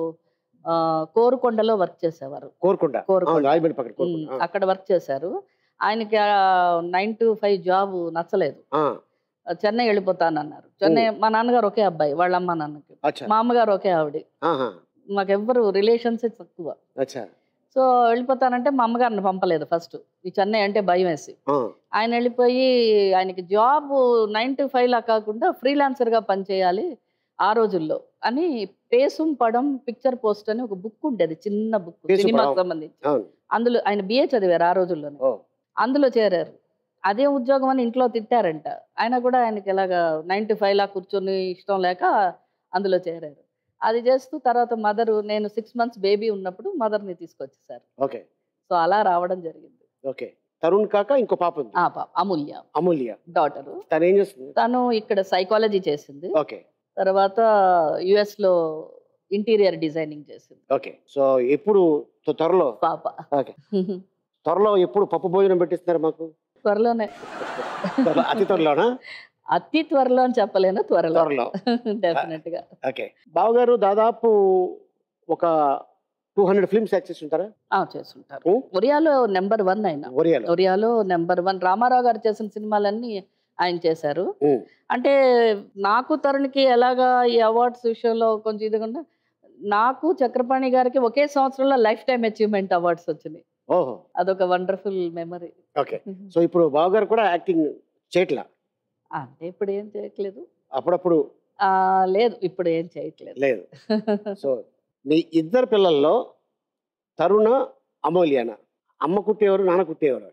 కోరుకొండలో వర్క్ చేసేవారు. కోరుకొండ రాజమండ్రి పక్కన అక్కడ వర్క్ చేశారు. ఆయనకి 9 to 5 జాబ్ నచ్చలేదు, చెన్నై వెళ్ళిపోతానన్నారు. చెన్నై, మా నాన్నగారు ఒకే అబ్బాయి, వాళ్ళ అమ్మ నాన్నకి. మా అమ్మగారు ఒకే ఆవిడ. మాకెవ్వరు రిలేషన్స్ తక్కువ. సో వెళ్ళిపోతానంటే మా అమ్మగారిని పంపలేదు ఫస్ట్, ఈ చెన్నై అంటే భయం వేసి. ఆయన వెళ్ళిపోయి, ఆయనకి జాబ్ 9 to 5 లా కాకుండా ఫ్రీలాన్సర్గా పనిచేయాలి ఆ రోజుల్లో అని పేసుం పడం పిక్చర్ పోస్ట్ అని ఒక బుక్ ఉండేది, చిన్న బుక్ సినిమాకి సంబంధించి. అందులో ఆయన BA చదివారు ఆ రోజుల్లోనే, అందులో చేరారు. అదే ఉద్యోగం అని ఇంట్లో తిట్టారంట. ఆయన కూడా ఆయనకి ఇలాగా 9 to 5 లా కూర్చొని ఇష్టం లేక అందులో చేరారు. అది చేస్తూ తర్వాత మదరు, నేను 6 months బేబీ ఉన్నప్పుడు మదర్ని తీసుకొచ్చేసారు. ఓకే. సో అలా రావడం జరిగింది. ఓకే. తరుణ్ కాక ఇంకో పాప ఉంది, అమూల్య డాటరు. తను ఏం చేస్తుంది? తను ఇక్కడ సైకాలజీ చేసింది. ఓకే. తర్వాత US లో ఇంటీరియర్ డిజైనింగ్ చేసింది. ఓకే. సో ఎప్పుడు త్వరలో పాప? ఓకే. త్వరలో ఎప్పుడు పప్పు భోజనం పెట్టిస్తున్నారు మాకు? త్వరలోనే. అతి త్వరలోనా? అతి త్వరలో అని చెప్పలేను, త్వరలో డెఫినెట్ గా. ఓకే. బావగారు దాదాపు ఒక 200 films యాక్ట్ చేస్తుంటారా? చేస్తుంటారు. ఒరియాలో నెంబర్ 1 ఆయన. ఒరియాలో నెంబర్ 1. రామారావు గారు చేసిన సినిమాలన్నీ ఆయన చేశారు. అంటే నాకు తరుణ్కి ఎలాగా ఈ అవార్డ్స్ విషయంలో కొంచెం ఇదిగా, నాకు చక్రపాణి గారికి ఒకే సంవత్సరంలో లైఫ్ టైమ్ అచీవ్మెంట్ అవార్డ్స్ వచ్చినాయి. ఓహో, అదొక వండర్ఫుల్ మెమరీ. ఓకే. సో ఇప్పుడు బావగారు కూడా యాక్టింగ్ చేయట్లా? అంటే ఇప్పుడు ఏం చేయట్లేదు, అప్పుడప్పుడు. లేదు, ఇప్పుడు ఏం చేయట్లేదు. లేదు. సో మీ ఇద్దరు పిల్లల్లో తరుణ, అమూల్యన అమ్మ కుట్టేవారు, నాన్న కుట్టేవారు?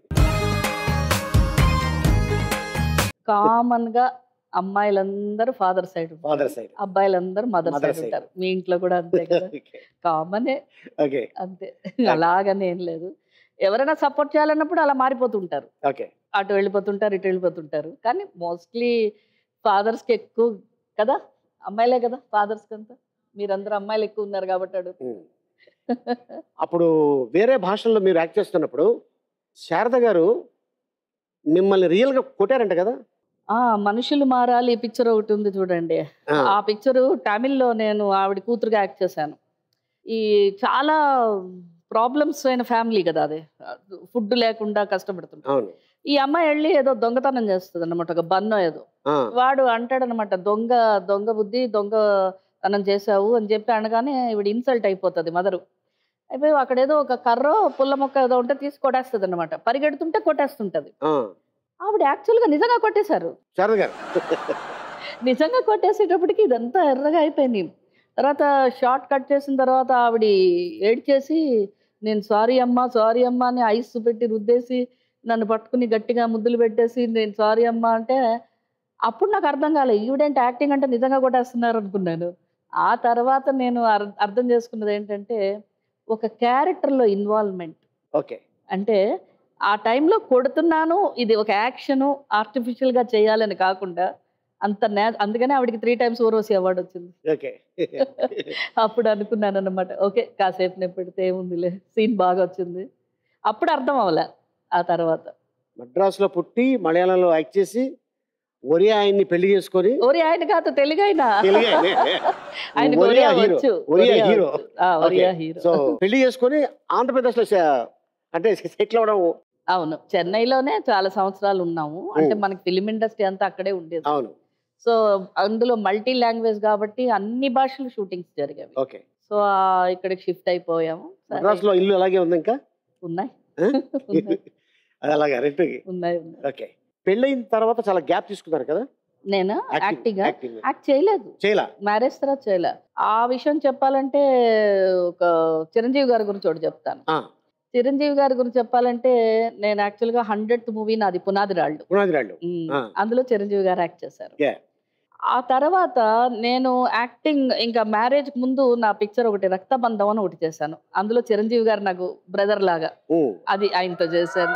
కామన్ గా అమ్మాయిలందరూ ఫాదర్ సైడ్, అబ్బాయిలందరూ మదర్ సైడ్ ఉంటారు. మీ ఇంట్లో కూడా అంతే కదా, కామనే. అంతే, అలాగని ఏం లేదు. ఎవరైనా సపోర్ట్ చేయాలన్నప్పుడు అలా మారిపోతుంటారు, అటు వెళ్ళిపోతుంటారు, ఇటు వెళ్ళిపోతుంటారు. కానీ మోస్ట్లీ ఫాదర్స్ కి ఎక్కువ కదా, అమ్మాయిలే కదా ఫాదర్స్ కంతా. మీరందరూ అమ్మాయిలు ఎక్కువ ఉన్నారు కాబట్టి అడుగు. అప్పుడు వేరే భాషల్లో మీరు యాక్ట్ చేస్తున్నప్పుడు శారద గారు మిమ్మల్ని రియల్ గా కొట్టారంట కదా? మనుషులు మారాలి పిక్చర్ ఒకటి ఉంది చూడండి, ఆ పిక్చరు తమిళ్లో నేను ఆవిడ కూతురుగా యాక్ట్ చేశాను. ఈ చాలా ప్రాబ్లమ్స్ అయిన ఫ్యామిలీ కదా, అదే ఫుడ్ లేకుండా కష్టపడుతుంటారు. ఈ అమ్మాయి వెళ్ళి ఏదో దొంగతనం చేస్తుంది అనమాట, ఒక బన్నో ఏదో. వాడు అంటాడనమాట, దొంగ బుద్ధి, దొంగతనం చేసావు అని చెప్పి అనగానే ఇవిడ ఇన్సల్ట్ అయిపోతుంది మదరు. అయిపోయి అక్కడ ఏదో ఒక కర్ర పుల్ల మొక్క ఏదో ఉంటే తీసి కొట్టేస్తుంది అనమాట. పరిగెడుతుంటే కొట్టేస్తుంటది. ఆవిడ యాక్చువల్గా నిజంగా కొట్టేశారు. శారద గారు నిజంగా కొట్టేసేటప్పటికి ఇదంతా ఎర్రగా అయిపోయింది. తర్వాత షార్ట్ కట్ చేసిన తర్వాత ఆవిడ ఏడ్చేసి నేను సారీ అమ్మా అని ఐస్ పెట్టి రుద్దేసి నన్ను పట్టుకుని గట్టిగా ముద్దులు పెట్టేసి నేను సారీ అమ్మా అంటే అప్పుడు నాకు అర్థం కాలేదు, ఈవిడేంటి యాక్టింగ్ అంటే నిజంగా కొట్టేస్తున్నారు అనుకున్నాను. ఆ తర్వాత నేను అర్థం చేసుకున్నది ఏంటంటే ఒక క్యారెక్టర్లో ఇన్వాల్వ్మెంట్. ఓకే, అంటే ఆ టైంలో కొడుతున్నాను, ఇది ఒక యాక్షను ఆర్టిఫిషియల్గా చేయాలని కాకుండా అందుకనే ఆవిడకి 3 times ఓరోసి అవార్డు వచ్చింది. ఓకే. అప్పుడు అనుకున్నాను అనమాట, ఓకే కాసేపు నేను పెడితే ఏముందిలే, సీన్ బాగా వచ్చింది. అప్పుడు అర్థం అవ్వలే. ఆ తర్వాత మద్రాసులో పుట్టి మలయాళంలో యాక్ట్ చేసి ఒరియా ఆయన్ని పెళ్లి చేసుకొని, ఒరియా ఆయన కాదు తెలుగు ఆయన, ఆయనకు ఒరియా ఒరియా హీరో, వచ్చు. Oriya hero. Oriya hero. So పెళ్లి చేసుకొని ఆంధ్రప్రదేశ్లో అంటే సెటిల్ అవడం. అవును, చెన్నైలోనే చాలా సంవత్సరాలు ఉన్నాము. అంటే మనకి ఫిలిం ఇండస్ట్రీ అంతా అక్కడే ఉండేది. అవును. సో అందులో మల్టీ లాంగ్వేజ్ కాబట్టి అన్ని భాషలు షూటింగ్స్ జరిగాయి. ఓకే. సో ఇక్కడికి షిఫ్ట్ అయిపోయాము. మద్రాసులో ఇల్లు అలాగే ఉంది ఇంకా? ఉన్నాయి. అది అలాగా రెంట్కి ఉన్నాయి. ఓకే. పెళ్ళైన తర్వాత చాలా గ్యాప్ తీసుకున్నారు కదా? నేను యాక్ట్ చేయలేదు, మ్యారేజ్ తర్వాత చేయలే. ఆ విషయం చెప్పాలంటే ఒక చిరంజీవి గారి గురించి ఒకటి చెప్తాను. చిరంజీవి గారి గురించి చెప్పాలంటే నేను యాక్చువల్గా 100th మూవీ నాది పునాది రాళ్ళు. అందులో చిరంజీవి గారు యాక్ట్ చేశారు. ఆ తర్వాత నేను యాక్టింగ్ ఇంకా మ్యారేజ్ ముందు నా పిక్చర్ ఒకటి రక్తబంధం అని ఒకటి చేశాను. అందులో చిరంజీవి గారు నాకు బ్రదర్ లాగా, అది ఆయనతో చేశాను.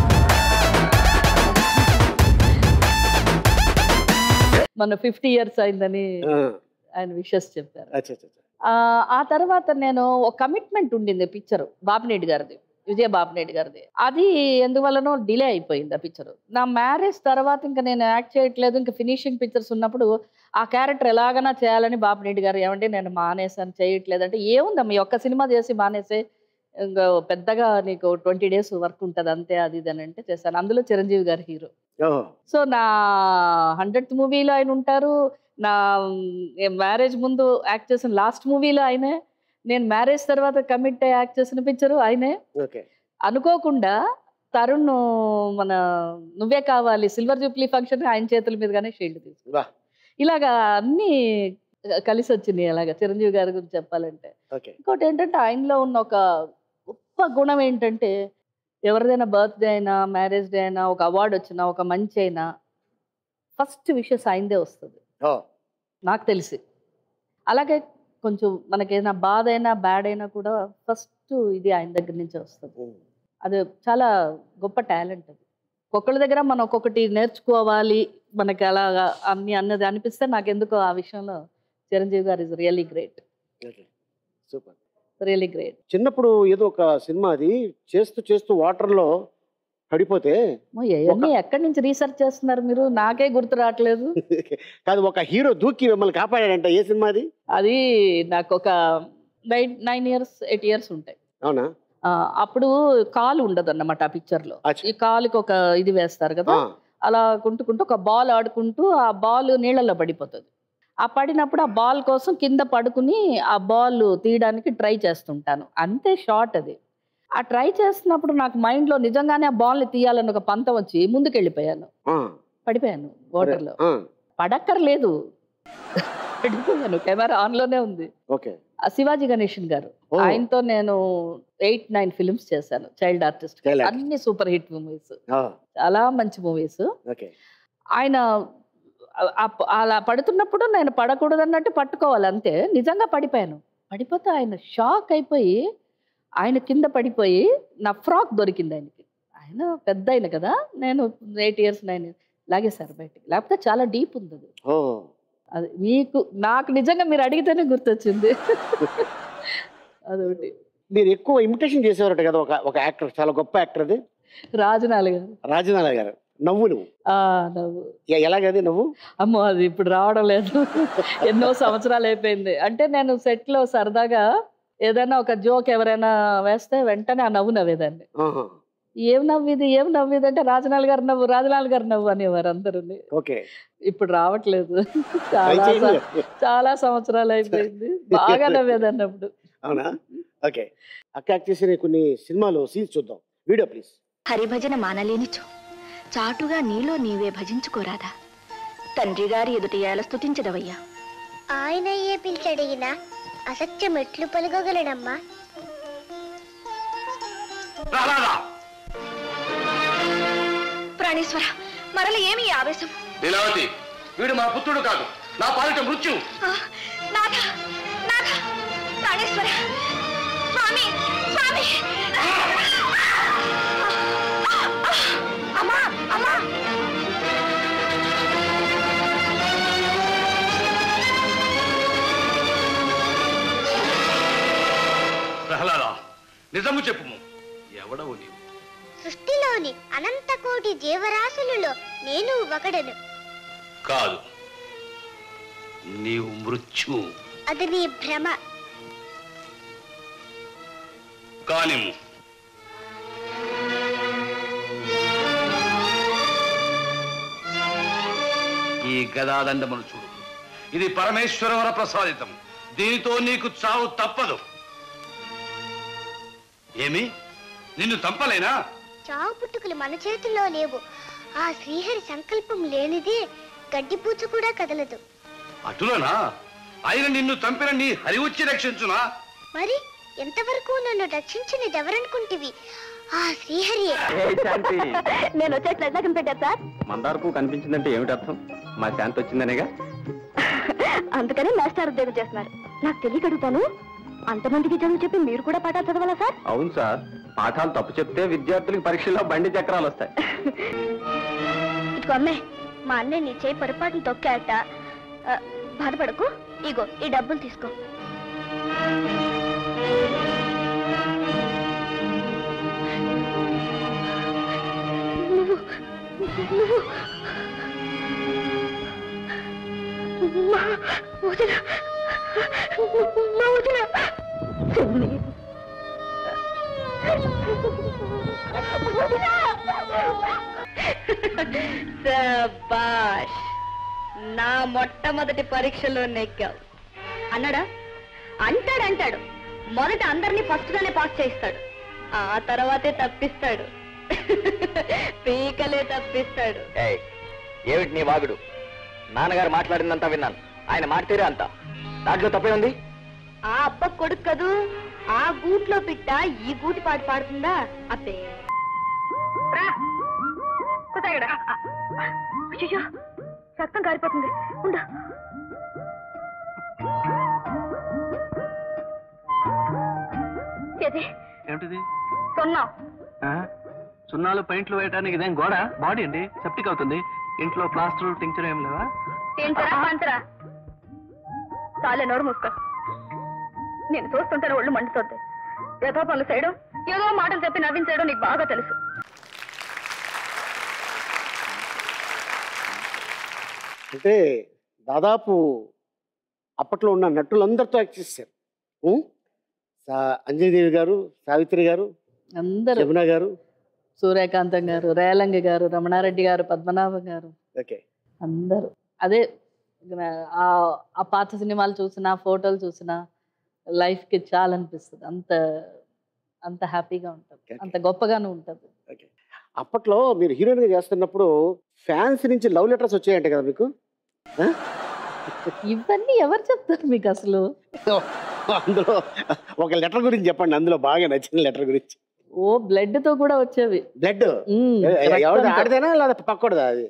మన 50 years అయిందని ఆయన విషెస్ చెప్పారు. ఆ తర్వాత నేను ఒక కమిట్మెంట్ ఉండింది పిక్చర్ బాపినేడి గారిది, విజయ బాపినేడి గారిది. అది ఎందువల్లనో డిలే అయిపోయింది ఆ పిక్చర్. నా మ్యారేజ్ తర్వాత ఇంకా నేను యాక్ట్ చేయట్లేదు, ఇంకా ఫినిషింగ్ పిక్చర్స్ ఉన్నప్పుడు ఆ క్యారెక్టర్ ఎలాగైనా చేయాలని బాపినేడి గారు ఏమంటే నేను మానేసాను చేయట్లేదు అంటే, ఏముందమ్మా ఒక్క సినిమా చేసి మానేసే, ఇంకా పెద్దగా నీకు 20 days వర్క్ ఉంటుంది అంతే, అది ఇది అని అంటే చేశాను. అందులో చిరంజీవి గారు హీరో. సో నా 100th మూవీలో ఆయన ఉంటారు, నా మ్యారేజ్ ముందు యాక్ట్ చేసిన లాస్ట్ మూవీలో ఆయనే, నేను మ్యారేజ్ తర్వాత కమిట్ అయ్యి యాక్ట్ చేసిన పిక్చరు ఆయనే. అనుకోకుండా తరుణ్ మన నువ్వే కావాలి సిల్వర్ జూబ్లీ ఫంక్షన్ ఆయన చేతుల మీదుగానే షీల్డ్ తీసుకున్నా. ఇలాగా అన్ని కలిసి వచ్చినాయి. అలాగా చిరంజీవి గారి గురించి చెప్పాలంటే ఇంకోటి ఏంటంటే ఆయనలో ఉన్న ఒక గొప్ప గుణం ఏంటంటే ఎవరిదైనా బర్త్డే అయినా మ్యారేజ్ డే అయినా ఒక అవార్డు వచ్చినా ఒక మంచి అయినా ఫస్ట్ విషెస్ ఆయనదే వస్తుంది నాకు తెలిసి. అలాగే కొంచెం మనకేదైనా బాధ అయినా బ్యాడ్ అయినా కూడా ఫస్ట్ ఇది ఆయన దగ్గర నుంచే వస్తుంది. అది చాలా గొప్ప టాలెంట్. అది ఒక్కొక్కరి దగ్గర మనం ఒక్కొక్కటి నేర్చుకోవాలి మనకి అలాగా అన్ని అన్నది అనిపిస్తే నాకు ఎందుకో ఆ విషయంలో చిరంజీవి గారు is really great. Super, really great. చిన్నప్పుడు ఏదో ఒక సినిమా అది చేస్తూ చేస్తూ వాటర్లో పడిపోతే ఎక్కడి నుంచి రీసెర్చ్ చేస్తున్నారు మీరు? నాకే గుర్తు రావట్లేదు. కాదు, ఒక హీరో దూకి మిమ్మల్ని కాపాడాడంట. ఏ సినిమా అది? అది నాకు ఒక 9 years 8 years ఉంటాయి. అవునా? అప్పుడు కాలు ఉండదు అన్నమాట ఆ పిక్చర్ లో. ఈ కాలుకి ఒక ఇది వేస్తారు కదా, అలా కుంటుకుంటూ ఒక బాల్ ఆడుకుంటూ ఆ బాల్ నీళ్ళలో పడిపోతుంది. ఆ పడినప్పుడు ఆ బాల్ కోసం కింద పడుకుని ఆ బాల్ తీయడానికి ట్రై చేస్తుంటాను. అంతే షార్ట్ అది. ఆ ట్రై చేస్తున్నప్పుడు నాకు మైండ్లో నిజంగానే ఆ బాల్ని తీయాలని ఒక పంతం వచ్చి ముందుకెళ్ళిపోయాను. పడిపోయాను వాటర్లో. పడక్కర్లేదు, పడిపోయాను. కెమెరా ఆన్లోనే ఉంది. శివాజీ గణేషన్ గారు, ఆయనతో నేను 8-9 ఫిల్మ్స్ చేశాను చైల్డ్ ఆర్టిస్ట్. అన్ని సూపర్ హిట్ మూవీస్, చాలా మంచి మూవీస్. ఆయన అలా పడుతున్నప్పుడు నేను పడకూడదు అన్నట్టు పట్టుకోవాలి అంతే. నిజంగా పడిపోయాను. పడిపోతే ఆయన షాక్ అయిపోయి ఆయన కింద పడిపోయి నా ఫ్రాక్ దొరికింది ఆయనకి. ఆయన పెద్ద అయిన కదా, నేను 8 years 9 years లాగేశారు బయటికి. లేకపోతే చాలా డీప్ ఉంది అది. అది మీకు నాకు నిజంగా మీరు అడిగితేనే గుర్తొచ్చింది. అదొకటి. మీరు ఎక్కువ ఇమిటేషన్ చేసేవారట కదా ఒక యాక్టర్, చాలా గొప్ప యాక్టర్ అది, రాజనాల గారు. రాజనాల గారు నవ్వు నవ్వు ఎలాగది నవ్వు? అమ్మో అది ఇప్పుడు రావడం లేదు, ఎన్నో సంవత్సరాలు అయిపోయింది. అంటే నేను సెట్ లో సరదాగా ఏదైనా ఒక జోక్ ఎవరైనా వేస్తే వెంటనే ఆ నవ్వు నవ్వేదాన్ని. ఏం నవ్విది ఏం నవ్విది అంటే రాజనాల్ గారు నవ్వు రాజనాల్ గారు నవ్వు అనేవారు అందరూ. ఇప్పుడు రావట్లేదు, చాలా సంవత్సరాలు అయిపోయింది. బాగా నవ్వేదాన్ని అప్పుడు. అవునా? ఓకే. అక్క యాక్ట్ చేసిన కొన్ని సినిమాలు సీన్స్ చూద్దాం. Video please. హరిభజన మానలేనిచో చాటుగా నీలో నీవే భజించుకోరాదా? తండ్రి గారి ఎదుట ఎలా స్తుతించదవయ్యా? ఆయన ఏ పిలిచడిగినా అసత్యం ఎట్లు పలుకోగలడమ్మా? ప్రాణేశ్వర, మరల ఏమి ఈ ఆవేశం? లీలావతి, వీడు మా పుత్రుడు కాదు, నా పాలిట మృత్యు. నాథ, నాథ, ప్రాణేశ్వర, స్వామి, స్వామి! అమ్మా, అమ్మా! ప్రహ్లాద, నిజము చెప్పుము, ఎవడవు నీవు? సృష్టిలోని అనంత కోటి జీవరాశులలో నేను ఒకడను. కాదు, నీవు మృత్యు. అది నీ భ్రమ. కానిము. ఈ గదాదండమును చూడు, ఇది పరమేశ్వరవర ప్రసాదితం. దీనితో నీకు చావు తప్పదు. ఏమి, నిన్ను తంపలేనా? చావు పుట్టుకలు మన చేతుల్లో లేవు. ఆ శ్రీహరి సంకల్పం లేనిదే గడ్డిపూచ కూడా కదలదు. అటులనా? ఆయన నిన్ను తంపిన నీ హరి వచ్చి రక్షించునా? మరి ఎంతవరకు నన్ను రక్షించినది ఎవరనుకుంటివి? ఆ శ్రీహరి. నేను వచ్చేట్లు ఎట్లా కనిపెట్టారు సార్? మందారకు కనిపించిందంటే ఏమిటి అర్థం? మా శాంతి వచ్చిందనేగా. అందుకని మాస్టర్ ఉద్యోగం చేస్తున్నారు. నాకు తెలియక అడుగుతాను, అంతమందికి చదువు చెప్పి మీరు కూడా పాఠాలు చదవాలా సార్? అవును సార్, పాఠాలు తప్పు చెప్తే విద్యార్థులకు పరీక్షల్లో బండి చక్రాలు వస్తాయి. ఇదిగో అమ్మే, మా అన్నయ్య నీ చేయి పొరపాటును తొక్కాట. బాధపడకు, ఇగో ఈ డబ్బులు తీసుకో. శభాష్, నా మొట్టమొదటి పరీక్షలో నెగ్గావు. అన్నాడా? అంటాడు. మొదట అందరినీ ఫస్ట్ గానే పాస్ చేయిస్తాడు, ఆ తర్వాతే తప్పిస్తాడు. పీకలే తప్పిస్తాడు. ఏమిటి నీ వాగుడు? నాన్నగారు మాట్లాడిందంతా విన్నాను. ఆయన మాట తీరే అంతా. దాంట్లో తప్పే ఉంది. ఆ అబ్బ కొడుకు కదూ, ఆ గూట్లో పిట్ట ఈ గూటి పాట పాడుతుందా? అబ్బే అయ్యో, రక్తం కారిపోతుంది. ఉండా. ఏమిటిది? సున్నం. సున్నాలు పెయింట్లు వేయడానికి ఇదేం గోడ? బాడీ అండి, సెప్టిక్ అవుతుంది. ఇంట్లో ప్లాస్టర్ టింక్చర్ ఏం లేవా? తింటరా పంటరా? చాలే, నోరు మూసుకో. నేను చూస్తుంటాను, ఒళ్ళు మండుతుంది. ఏదో పనులు చేయడం, ఏదో మాటలు చెప్పి నవ్వించడం నీకు బాగా తెలుసు. అంటే దాదాపు అప్పట్లో ఉన్న నటులందరితో యాక్ట్ చేశారు. అంజలిదేవి గారు, సావిత్రి గారు, అందరూ, జమున గారు, సూర్యకాంతం గారు, రేలంగి గారు, రమణారెడ్డి గారు, పద్మనాభం గారు, ఓకే, అందరూ. అదే ఆ పాత సినిమాలు చూసినా, ఫోటోలు చూసినా లైఫ్కి చాలా అనిపిస్తుంది. అంత హ్యాపీగా ఉంటుంది, అంత గొప్పగానే ఉంటుంది. అప్పట్లో మీరు హీరోయిన్గా చేస్తున్నప్పుడు ఫ్యాన్స్ నుంచి లవ్ లెటర్స్ వచ్చాయంట కదా మీకు? ఇవన్నీ ఎవరు చెప్తారు మీకు అసలు? అందులో ఒక లెటర్ గురించి చెప్పండి, అందులో బాగా నచ్చిన లెటర్ గురించి. ఓ, బ్లడ్ తో కూడా వచ్చేవి. బ్లడ్ ఎవరిది? ఆడితేనా లేదా పక్కడదా? అది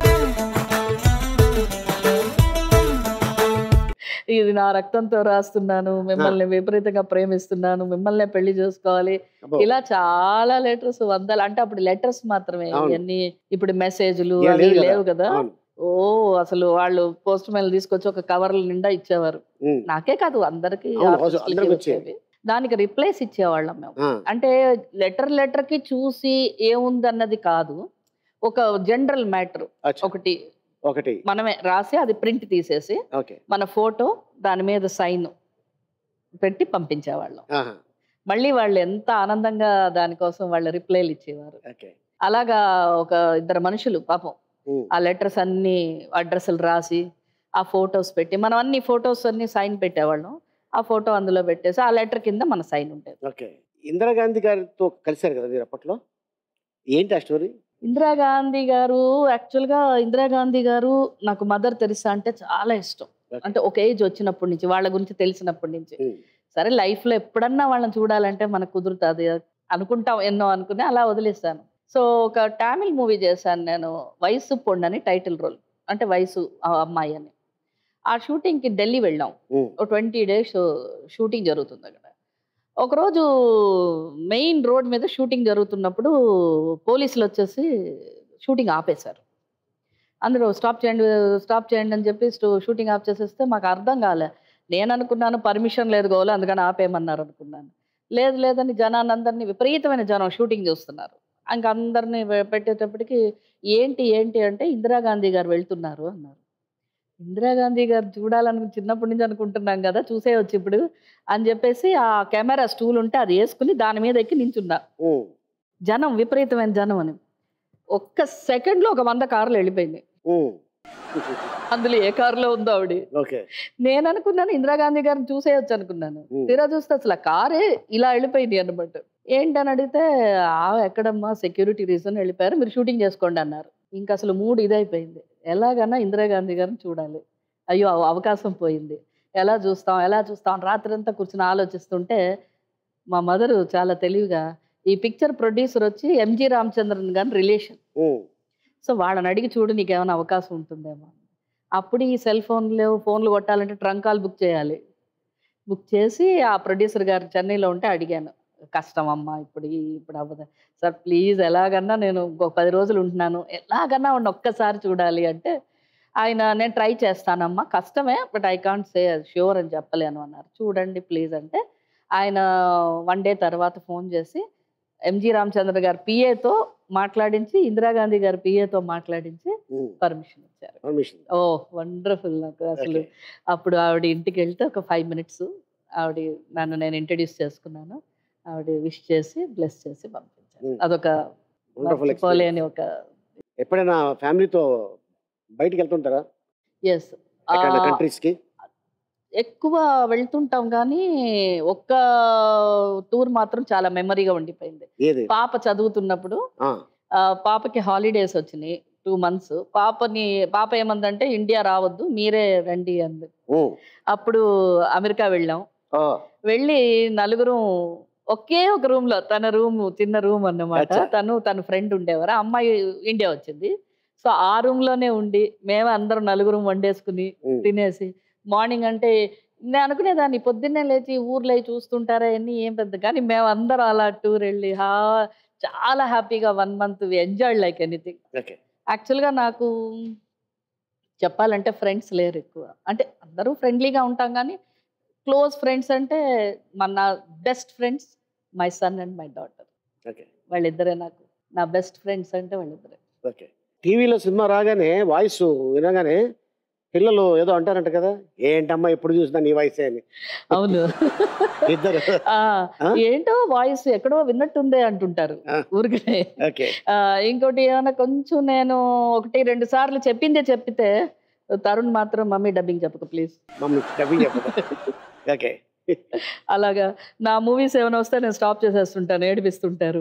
ఇది నా రక్తంతో రాస్తున్నాను, మిమ్మల్ని విపరీతంగా ప్రేమిస్తున్నాను, మిమ్మల్ని పెళ్లి చేసుకోవాలి, ఇలా చాలా లెటర్స్, వందలు. అంటే అప్పుడు లెటర్స్ మాత్రమే, ఇవన్నీ ఇప్పుడు మెసేజ్లు అవి లేవు కదా. ఓ, అసలు వాళ్ళు పోస్ట్ మెయిల్ తీసుకొచ్చి ఒక కవర్ల నిండా ఇచ్చేవారు. నాకే కాదు, అందరికి వచ్చేవి. దానికి రిప్లైస్ ఇచ్చేవాళ్ళం మేము. అంటే లెటర్ కి చూసి ఏముంది అన్నది కాదు, ఒక జనరల్ మ్యాటర్ ఒకటి మనమే రాసి అది ప్రింట్ తీసేసి మన ఫోటో దాని మీద సైన్ పెట్టి పంపించేవాళ్ళం. మళ్ళీ వాళ్ళు ఎంత ఆనందంగా దానికోసం వాళ్ళ రిప్లైలు ఇచ్చేవారు. అలాగా ఒక ఇద్దరు మనుషులు పాపం ఆ లెటర్స్ అన్ని అడ్రస్లు రాసి ఆ ఫొటోస్ పెట్టి, మనం అన్ని ఫొటోస్ అన్ని సైన్ పెట్టేవాళ్ళం. ఆ ఫోటో అందులో పెట్టేసి ఆ లెటర్ కింద మన సైన్ ఉండేది. ఓకే. ఇందిరాగాంధీ గారితో కలిశారు కదా మీరు అప్పట్లో, ఏంటి ఆ స్టోరీ? ఇందిరాగాంధీ గారు యాక్చువల్గా ఇందిరాగాంధీ గారు నాకు మదర్ తెరిసా అంటే చాలా ఇష్టం. అంటే ఒక ఏజ్ వచ్చినప్పటి నుంచి వాళ్ళ గురించి తెలిసినప్పటి నుంచి. సరే లైఫ్లో ఎప్పుడన్నా వాళ్ళని చూడాలంటే మనకు కుదురుతుంది అనుకుంటాం, ఎన్నో అనుకుని అలా వదిలేసాను. సో ఒక టామిల్ మూవీ చేశాను నేను, వయసు పొండు అని టైటిల్ రోల్, అంటే వయసు అమ్మాయి అని. ఆ షూటింగ్కి ఢిల్లీ వెళ్ళాం. 20 days షూటింగ్ జరుగుతుంది అక్కడ. ఒకరోజు మెయిన్ రోడ్ మీద షూటింగ్ జరుగుతున్నప్పుడు పోలీసులు వచ్చేసి షూటింగ్ ఆపేశారు. అందరూ స్టాప్ చేయండి అని చెప్పి షూటింగ్ ఆఫ్ చేసేస్తే మాకు అర్థం కాలే. నేను అనుకున్నాను పర్మిషన్ లేదు గోలు, అందుకని ఆపేయమన్నారు అనుకున్నాను. లేదని జనాన్ని అందరినీ, విపరీతమైన జనం షూటింగ్ చూస్తున్నారు. ఇంక అందరినీ పెట్టేటప్పటికి ఏంటి అంటే ఇందిరాగాంధీ గారు వెళ్తున్నారు అన్నారు. ఇందిరాగాంధీ గారు చూడాలని చిన్నప్పటి నుంచి అనుకుంటున్నాం కదా, చూసేయచ్చు ఇప్పుడు అని చెప్పేసి ఆ కెమెరా స్టూల్ ఉంటే అది వేసుకుని దాని మీద ఎక్కి నించున్నా. జనం విపరీతమైన జనం అని ఒక్క సెకండ్లో ఒక 100 కార్లు వెళ్ళిపోయింది. అందులో ఏ కారులో ఉందో ఆవిడ. నేను అనుకున్నాను ఇందిరాగాంధీ గారిని చూసేయచ్చు అనుకున్నాను. తీరా చూస్తే అసలు ఆ కారే ఇలా వెళ్ళిపోయింది అనమాట. ఏంటని అడిగితే ఎక్కడమ్మా సెక్యూరిటీ రీజన్ వెళ్ళిపోయారు, మీరు షూటింగ్ చేసుకోండి అన్నారు. ఇంకా అసలు మూడు ఇదైపోయింది. ఎలాగన్నా ఇందిరాగాంధీ గారిని చూడాలి, అయ్యో అవకాశం పోయింది, ఎలా చూస్తాం రాత్రంతా కూర్చుని ఆలోచిస్తుంటే మా మదరు చాలా తెలివిగా ఈ పిక్చర్ ప్రొడ్యూసర్ వచ్చి ఎంజి రామచంద్రన్ గారి రిలేషన్. సో వాళ్ళని అడిగి చూడు నీకేమైనా అవకాశం ఉంటుందేమో. అప్పుడు ఈ సెల్ ఫోన్లు కొట్టాలంటే ట్రంక్ కాల్ బుక్ చేయాలి. బుక్ చేసి ఆ ప్రొడ్యూసర్ గారు చెన్నైలో ఉంటే అడిగాను, కష్టం అమ్మా ఇప్పుడు అవ్వదు సార్, ప్లీజ్ ఎలాగన్నా నేను ఇంకొక 10 రోజులు ఉంటున్నాను, ఎలాగన్నా ఒక్కసారి చూడాలి అంటే ఆయన నేను ట్రై చేస్తానమ్మా, కష్టమే but I can't say sure అని చెప్పలేను అన్నారు. చూడండి ప్లీజ్ అంటే ఆయన 1 day తర్వాత ఫోన్ చేసి ఎంజి రామచంద్ర గారి పిఏతో మాట్లాడించి ఇందిరాగాంధీ గారి పిఏతో మాట్లాడించి పర్మిషన్ ఇచ్చారు. Oh wonderful. నాకు అసలు అప్పుడు ఆవిడ ఇంటికి వెళ్తే ఒక 5 minutes ఆవిడ నేను ఇంట్రడ్యూస్ చేసుకున్నాను. ఆవిడ విష్ చేసి బ్లెస్ చేసి పంపించారు. అదొక మర్చిపోలేని ఒక. ఎప్పుడైనా ఫ్యామిలీతో బయటికి వెళ్తుంటారా? ఎస్, కంట్రీస్కి ఎక్కువ వెళ్తుంటాం కానీ ఒక్క టూర్ మాత్రం చాలా మెమరీగా ఉండిపోయింది. పాప చదువుతున్నప్పుడు పాపకి హాలిడేస్ వచ్చినాయి 2 months. పాప ఏమందంటే ఇండియా రావద్దు మీరే రండి అంది. అప్పుడు అమెరికా వెళ్ళాం. వెళ్ళి 4 ఒకే ఒక రూమ్ లో, తన రూమ్ చిన్న రూమ్ అన్నమాట, తన ఫ్రెండ్ ఉండేవారు, అమ్మాయి ఇండియా వచ్చింది. సో ఆ రూమ్ లోనే ఉండి మేము అందరం 4 వండేసుకుని తినేసి మార్నింగ్ అంటే నేను అనుకునేదాన్ని పొద్దున్నే లేచి ఊర్లో చూస్తుంటారా అన్ని ఏం పెద్ద, కానీ మేము అందరం అలా టూర్ వెళ్ళి చాలా హ్యాపీగా 1 month ఎంజాయ్ లైక్ ఎనీథింగ్. యాక్చువల్గా నాకు చెప్పాలంటే ఫ్రెండ్స్ లేరు ఎక్కువ, అంటే అందరూ ఫ్రెండ్లీగా ఉంటాం కానీ క్లోజ్ ఫ్రెండ్స్ అంటే మన best friends my son and my daughter. వాళ్ళిద్దరే నాకు నా బెస్ట్ ఫ్రెండ్స్ అంటే వాళ్ళిద్దరే. టీవీలో సినిమా రాగానే వాయిస్ వినగానే పిల్లలు ఏదో అంటారంట కదా, ఏంటమ్మా ఎప్పుడు చూసినా నీ వాయిసే అని. అవును, ఇద్దరు ఏంటో వాయిస్ ఎక్కడో విన్నట్టుందే అంటుంటారు ఊరికే. ఇంకోటి ఏమైనా కొంచెం నేను 1-2 సార్లు చెప్పితే తరుణ్ మాత్రం మమ్మీ డబ్బింగ్ చెప్పక ప్లీజ్, మమ్మీ డబ్బింగ్ చెప్పక. అలాగా నా మూవీస్ ఏమైనా వస్తే నేను స్టాప్ చేసేస్తుంటాను, ఏడిపిస్తుంటారు.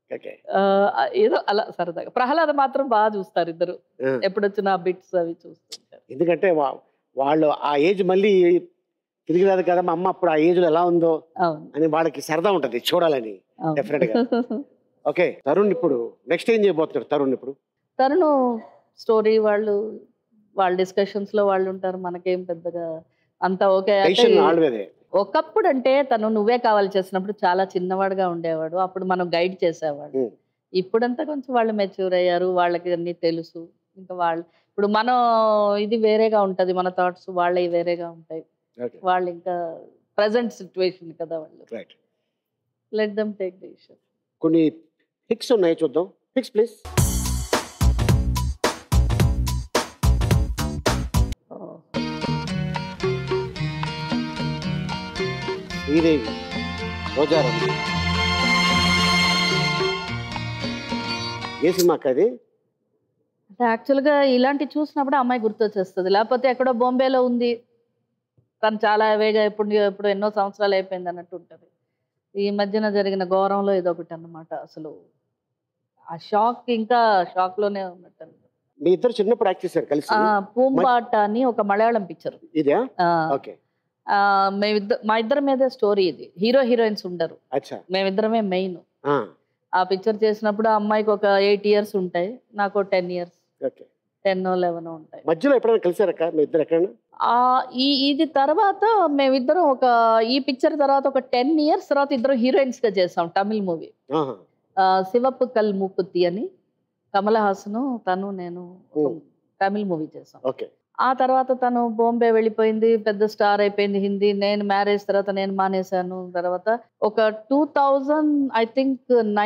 ఏదో అలా సరదాగా. ప్రహ్లాద మాత్రం బాగా చూస్తారు ఇద్దరు, ఎప్పుడొచ్చినా బిట్స్ అవి చూస్తుంటారు. ఎందుకంటే వాళ్ళు ఆ ఏజ్ మళ్ళీ తిరిగి రాదు కదా, మా అమ్మ అప్పుడు ఆ ఏజ్ లో ఎలా ఉందో అని వాళ్ళకి సరదా ఉంటది చూడాలని డెఫినెట్ గా. ఓకే, తరుణ్ ఇప్పుడు నెక్స్ట్ ఏం చేయబోతున్నారు? తరుణ్ స్టోరీ వాళ్ళ డిస్కషన్స్ లో వాళ్ళు ఉంటారు, మనకేం పెద్దగా అంతా ఓకే. ఒకప్పుడు అంటే తను నువ్వే కావాలి చేసినప్పుడు చాలా చిన్నవాడుగా ఉండేవాడు, అప్పుడు మనం గైడ్ చేసేవాడు. ఇప్పుడంతా కొంచెం వాళ్ళు మెచ్యూర్ అయ్యారు, వాళ్ళకి అన్ని తెలుసు. ఇంకా ఇప్పుడు మనం ఇది వేరేగా ఉంటది, మన థాట్స్ వాళ్ళవి వేరేగా ఉంటాయి. వాళ్ళు ఇంకా ప్రెసెంట్ సిచ్యువేషన్ కదా వాళ్ళు. Let them take decision. కొన్ని పిక్స్ ఉన్నాయి, చూద్దాం. Pics please. శ్రీదేవి, రోజారాణి, ఏ సినిమా అది? యాక్చువల్గా ఇలాంటి చూసినప్పుడు అమ్మాయి గుర్తొచ్చేస్తుంది, లేకపోతే ఎక్కడో బాంబేలో ఉంది, తను చాలా వేగా ఎప్పుడు ఎన్నో సంవత్సరాలు అయిపోయింది అన్నట్టు ఉంటుంది. ఈ మధ్యన జరిగిన ఘోరంలో ఇదొకటి అన్నమాట. అసలు ఆ షాక్ ఇంకా షాక్ లోనే ఉన్నట్టు. మీ ఇద్దరు చిన్నప్పుడు యాక్ట్ చేశారు కలిసి? పూంబాట అని ఒక మలయాళం పిక్చర్. ఇదే? ఓకే. మా ఇద్దరి మీదే స్టోరీ ఇది. హీరో హీరోయిన్స్ ఉండరు, అచ్చా. మేమిద్దరమే మెయిన్. ఆ పిక్చర్ చేసినప్పుడు ఆ అమ్మాయికి ఒక 8 years ఉంటాయి, నాకు 10 years. ఓకే. 10 or 11 ఉంటాయి. మధ్యలో ఎప్పుడైనా కలిసారక్క మీ ఇద్దరు ఎక్కడైనా? ఇది తర్వాత మేమిద్దరం ఒక ఈ పిక్చర్ తర్వాత ఒక 10 years తర్వాత ఇద్దరు హీరోయిన్స్ గా చేసాం తమిళ్ మూవీ. శివప్పు కల్ మూకుత్తి అని కమల్ హాసన్ తను నేను తమిళ్ మూవీ చేసాం. ఆ తర్వాత తను బాంబే వెళ్ళిపోయింది, పెద్ద స్టార్ అయిపోయింది హిందీ. నేను మ్యారేజ్ తర్వాత నేను మానేశాను. తర్వాత ఒక 2000 ఐ థింక్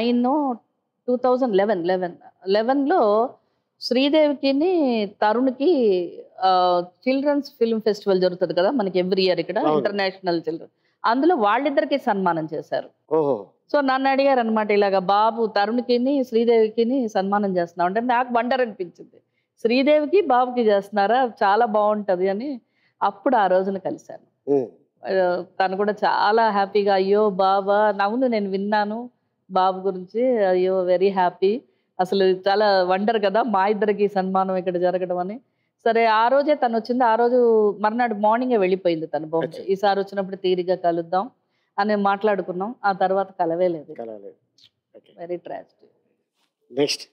2011లో శ్రీదేవికి తరుణ్కి చిల్డ్రన్స్ ఫిల్మ్ ఫెస్టివల్ జరుగుతుంది కదా మనకి ఎవ్రీ ఇయర్ ఇక్కడ, ఇంటర్నేషనల్ చిల్డ్రన్. అందులో వాళ్ళిద్దరికి సన్మానం చేశారు. సో నన్ను అడిగారు అనమాట, ఇలాగ బాబు తరుణ్కి శ్రీదేవికి సన్మానం చేస్తున్నాం అంటే నాకు వండర్ అనిపించింది. శ్రీదేవికి బాబుకి చేస్తున్నారా, చాలా బాగుంటది అని. అప్పుడు ఆ రోజున కలిశాను. తను కూడా చాలా హ్యాపీగా, అయ్యో బాబా, అవును నేను విన్నాను బాబు గురించి, అయ్యో వెరీ హ్యాపీ, అసలు చాలా వండర్ కదా మా ఇద్దరికి సన్మానం ఇక్కడ జరగడం అని. సరే ఆ రోజే తను వచ్చింది. ఆ రోజు మర్నాడు మార్నింగే వెళ్ళిపోయింది తను బాంబే. ఈసారి వచ్చినప్పుడు తీరిగా కలుద్దాం అని మాట్లాడుకున్నాం. ఆ తర్వాత కలవేలేదు. Very tragedy. నెక్స్ట్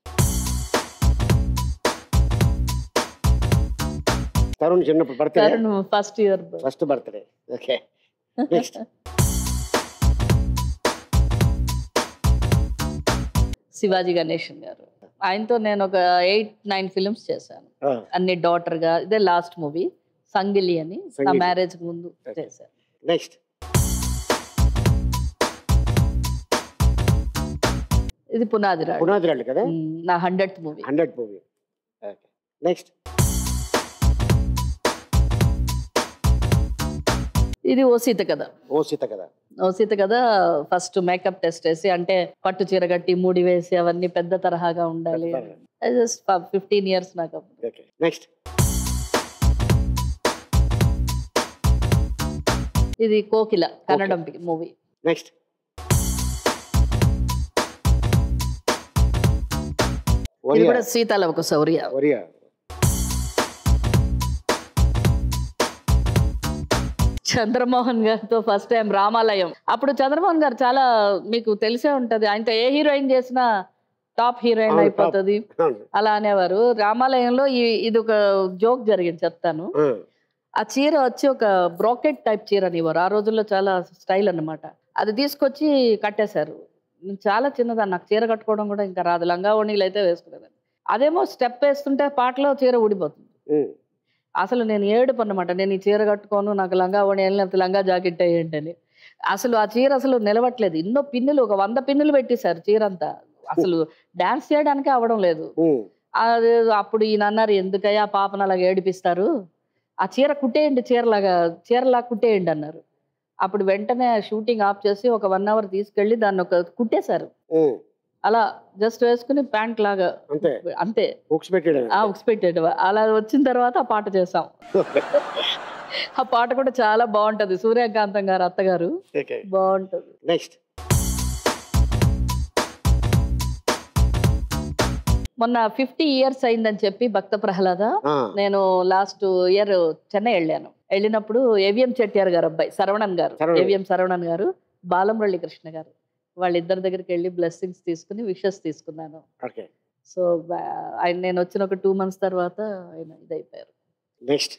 తరుణ్ చిన్నప్పుడు birthday. Tarun first birthday. Okay. Next Shivaji Ganesan గారు. ఆయనతో నేను ఒక 8-9 ఫిల్మ్స్ చేశాను, అన్ని డాటర్ గా. ఇదే లాస్ట్ మూవీ సంగిలి అని నా మ్యారేజ్ ముందు చేశాను. నెక్స్ట్ ఇది పునాదిరాళ్ళు కదా, నా 100th movie. 100th movie. Next ఇది ఓ సీత కథ. ఫస్ట్ మేకప్ టెస్ట్ వేసి, అంటే పట్టు చీర కట్టి ముడి వేసి అవన్నీ పెద్ద తరహాగా ఉండాలి. జస్ట్ 15 years నాకు. నెక్స్ట్ ఇది కోకిల కన్నడం మూవీ. నెక్స్ట్ ఇది కూడా సీతాలవకు శౌర్య. చంద్రమోహన్ గారితో ఫస్ట్ టైం రామాలయం. అప్పుడు చంద్రమోహన్ గారు చాలా మీకు తెలిసే ఉంటది, ఆయనతో ఏ హీరోయిన్ చేసినా టాప్ హీరోయిన్ అయిపోతుంది అలా అనేవారు. రామాలయంలో ఇది ఒక జోక్ జరిగింది చెప్తాను. ఆ చీర వచ్చి ఒక బ్రాకెట్ టైప్ చీర అనేవారు, ఆ రోజుల్లో చాలా స్టైల్ అన్నమాట. అది తీసుకొచ్చి కట్టేశారు. చాలా చిన్నదాన్ని, నాకు చీర కట్టుకోవడం కూడా ఇంకా రాదు, లంగా ఓణీలు అయితే వేసుకునేదాన్ని. అదేమో స్టెప్ వేస్తుంటే పాటలో చీర ఊడిపోతుంది. అసలు నేను ఏడుపు అన్నమాట, నేను ఈ చీర కట్టుకోను, నాకు లంగా ఓణి వెళ్ళినంత లంగా జాకెట్ అయ్యేంటి అని. అసలు ఆ చీర అసలు నిలవట్లేదు, ఎన్నో పిన్నులు, ఒక 100 పిన్నులు పెట్టేశారు చీర అంతా. అసలు డాన్స్ చేయడానికే అవ్వడం లేదు. అది అప్పుడు ఈయన అన్నారు, ఎందుకయ్యా పాపను అలాగ ఏడిపిస్తారు, ఆ చీర కుట్టేయండి, చీరలా కుట్టేయండి అన్నారు. అప్పుడు వెంటనే షూటింగ్ ఆఫ్ చేసి ఒక 1 hour తీసుకెళ్లి దాన్ని ఒక కుట్టేశారు. అలా జస్ట్ వేసుకుని ప్యాంట్ లాగా అంతే ఉక్స్ పెట్టాడు. అలా వచ్చిన తర్వాత ఆ పాట చేసాం. ఆ పాట కూడా చాలా బాగుంటది, సూర్యకాంతం గారు అత్తగారు, బాగుంటది. నెక్స్ట్ మొన్న 50 years అయిందని చెప్పి భక్త ప్రహ్లాద, నేను లాస్ట్ ఇయర్ చెన్నై వెళ్ళినప్పుడు ఏవిఎం చెట్టియార్ గారు అబ్బాయి ఏవిఎం శరవణన్ గారు, బాలంరళ్ళి కృష్ణ గారు, వాళ్ళిద్దరి దగ్గరికి వెళ్ళి బ్లెస్సింగ్స్ తీసుకుని విషెస్ తీసుకున్నాను. సో ఆయన నేను వచ్చిన ఒక 2 months తర్వాత ఆయన ఇదైపోయారు. నెక్స్ట్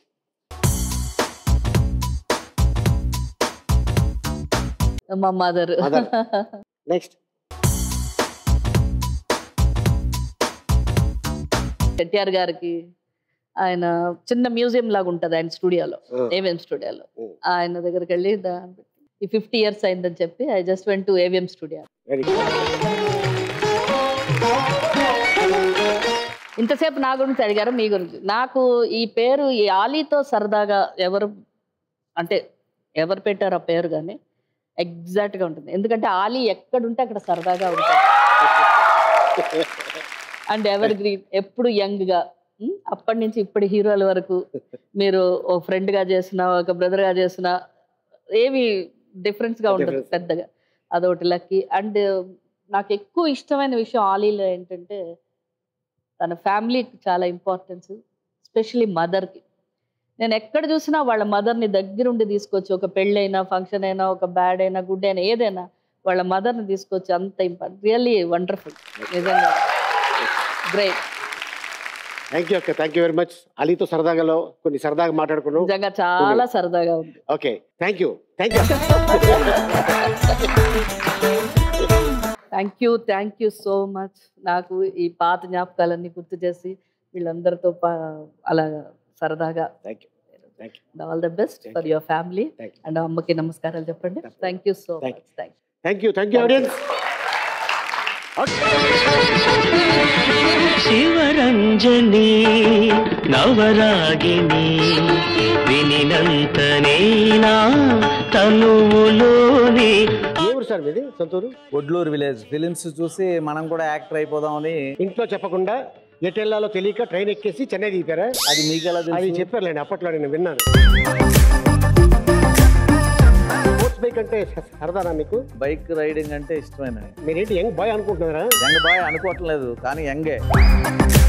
మా మదర్. నెక్స్ట్ చెట్టియార్ గారికి ఆయన చిన్న మ్యూజియం లాగా ఉంటది ఆయన స్టూడియోలో, ఏవిఎం స్టూడియోలో. ఆయన దగ్గరికి వెళ్ళి ఈ 50 years అయిందని చెప్పి I just went to AVM studio. ఇంతసేపు నా గురించి అడిగారు, మీ గురించి. నాకు ఈ పేరు, ఈ ఆలీతో సరదాగా ఎవరు పెట్టారు ఆ పేరు కానీ ఎగ్జాక్ట్ గా ఉంటుంది. ఎందుకంటే ఆలీ ఎక్కడుంటే అక్కడ సరదాగా ఉంటుంది. అండ్ ఎవర్ గ్రీన్, ఎప్పుడు యంగ్ గా, అప్పటి నుంచి ఇప్పటి హీరోల వరకు మీరు ఓ ఫ్రెండ్ గా చేసిన, ఒక బ్రదర్ గా చేసిన, ఏమి డిఫరెన్స్ గా ఉంటుంది పెద్దగా. అదొకటి లక్కీ. అండ్ నాకు ఎక్కువ ఇష్టమైన విషయం ఆలీలో ఏంటంటే తన ఫ్యామిలీకి చాలా ఇంపార్టెన్స్, ఎస్పెషలీ మదర్కి. నేను ఎక్కడ చూసినా వాళ్ళ మదర్ని దగ్గరుండి తీసుకొచ్చి, ఒక పెళ్ళైనా ఫంక్షన్ అయినా ఒక బ్యాడ్ అయినా గుడ్ అయినా ఏదైనా వాళ్ళ మదర్ని తీసుకొచ్చి అంత ఇంపార్టెంట్. రియల్లీ వండర్ఫుల్, నిజంగా గ్రేట్. థ్యాంక్ యూ అక్క, థ్యాంక్ యూ వెరీ మచ్. అలీతో సరదాగా కొన్ని సరదాగా మాట్లాడుకున్నాం, నిజంగా చాలా సరదాగా ఉంది. Okay, thank you. Thank you thank you so much. నాకు ఈ పాత జ్ఞాపకాలన్నీ గుర్తు చేసి వీళ్ళందరితో అలా సరదాగా all the best for your family and అమ్మకి నమస్కారాలు చెప్పండి. Thank you so much. Thank you audience. Shivaranjani నవరాగిని వినినంతనేనా తనువులోని. ఎవరు సార్ మీది సొంతూరు? ఒడ్లూరు విలేజ్. ఫిలిమ్స్ చూసి మనం కూడా యాక్టర్ అయిపోదామని ఇంట్లో చెప్పకుండా ఎటెల్లాలో తెలియక ట్రైన్ ఎక్కేసి చెన్నై దిగిపారా? అది మీకు ఎలా తెలుసు? అది చెప్పారులేండి, అప్పట్లో నేను విన్నాను. స్పోర్ట్స్ బైక్ అంటే సరదానా మీకు? బైక్ రైడింగ్ అంటే ఇష్టమేనండి. మీరేంటి యంగ్ బాయ్ అనుకుంటున్నారా? యంగ్ బాయ్ అనుకోవట్లేదు, కానీ యంగే.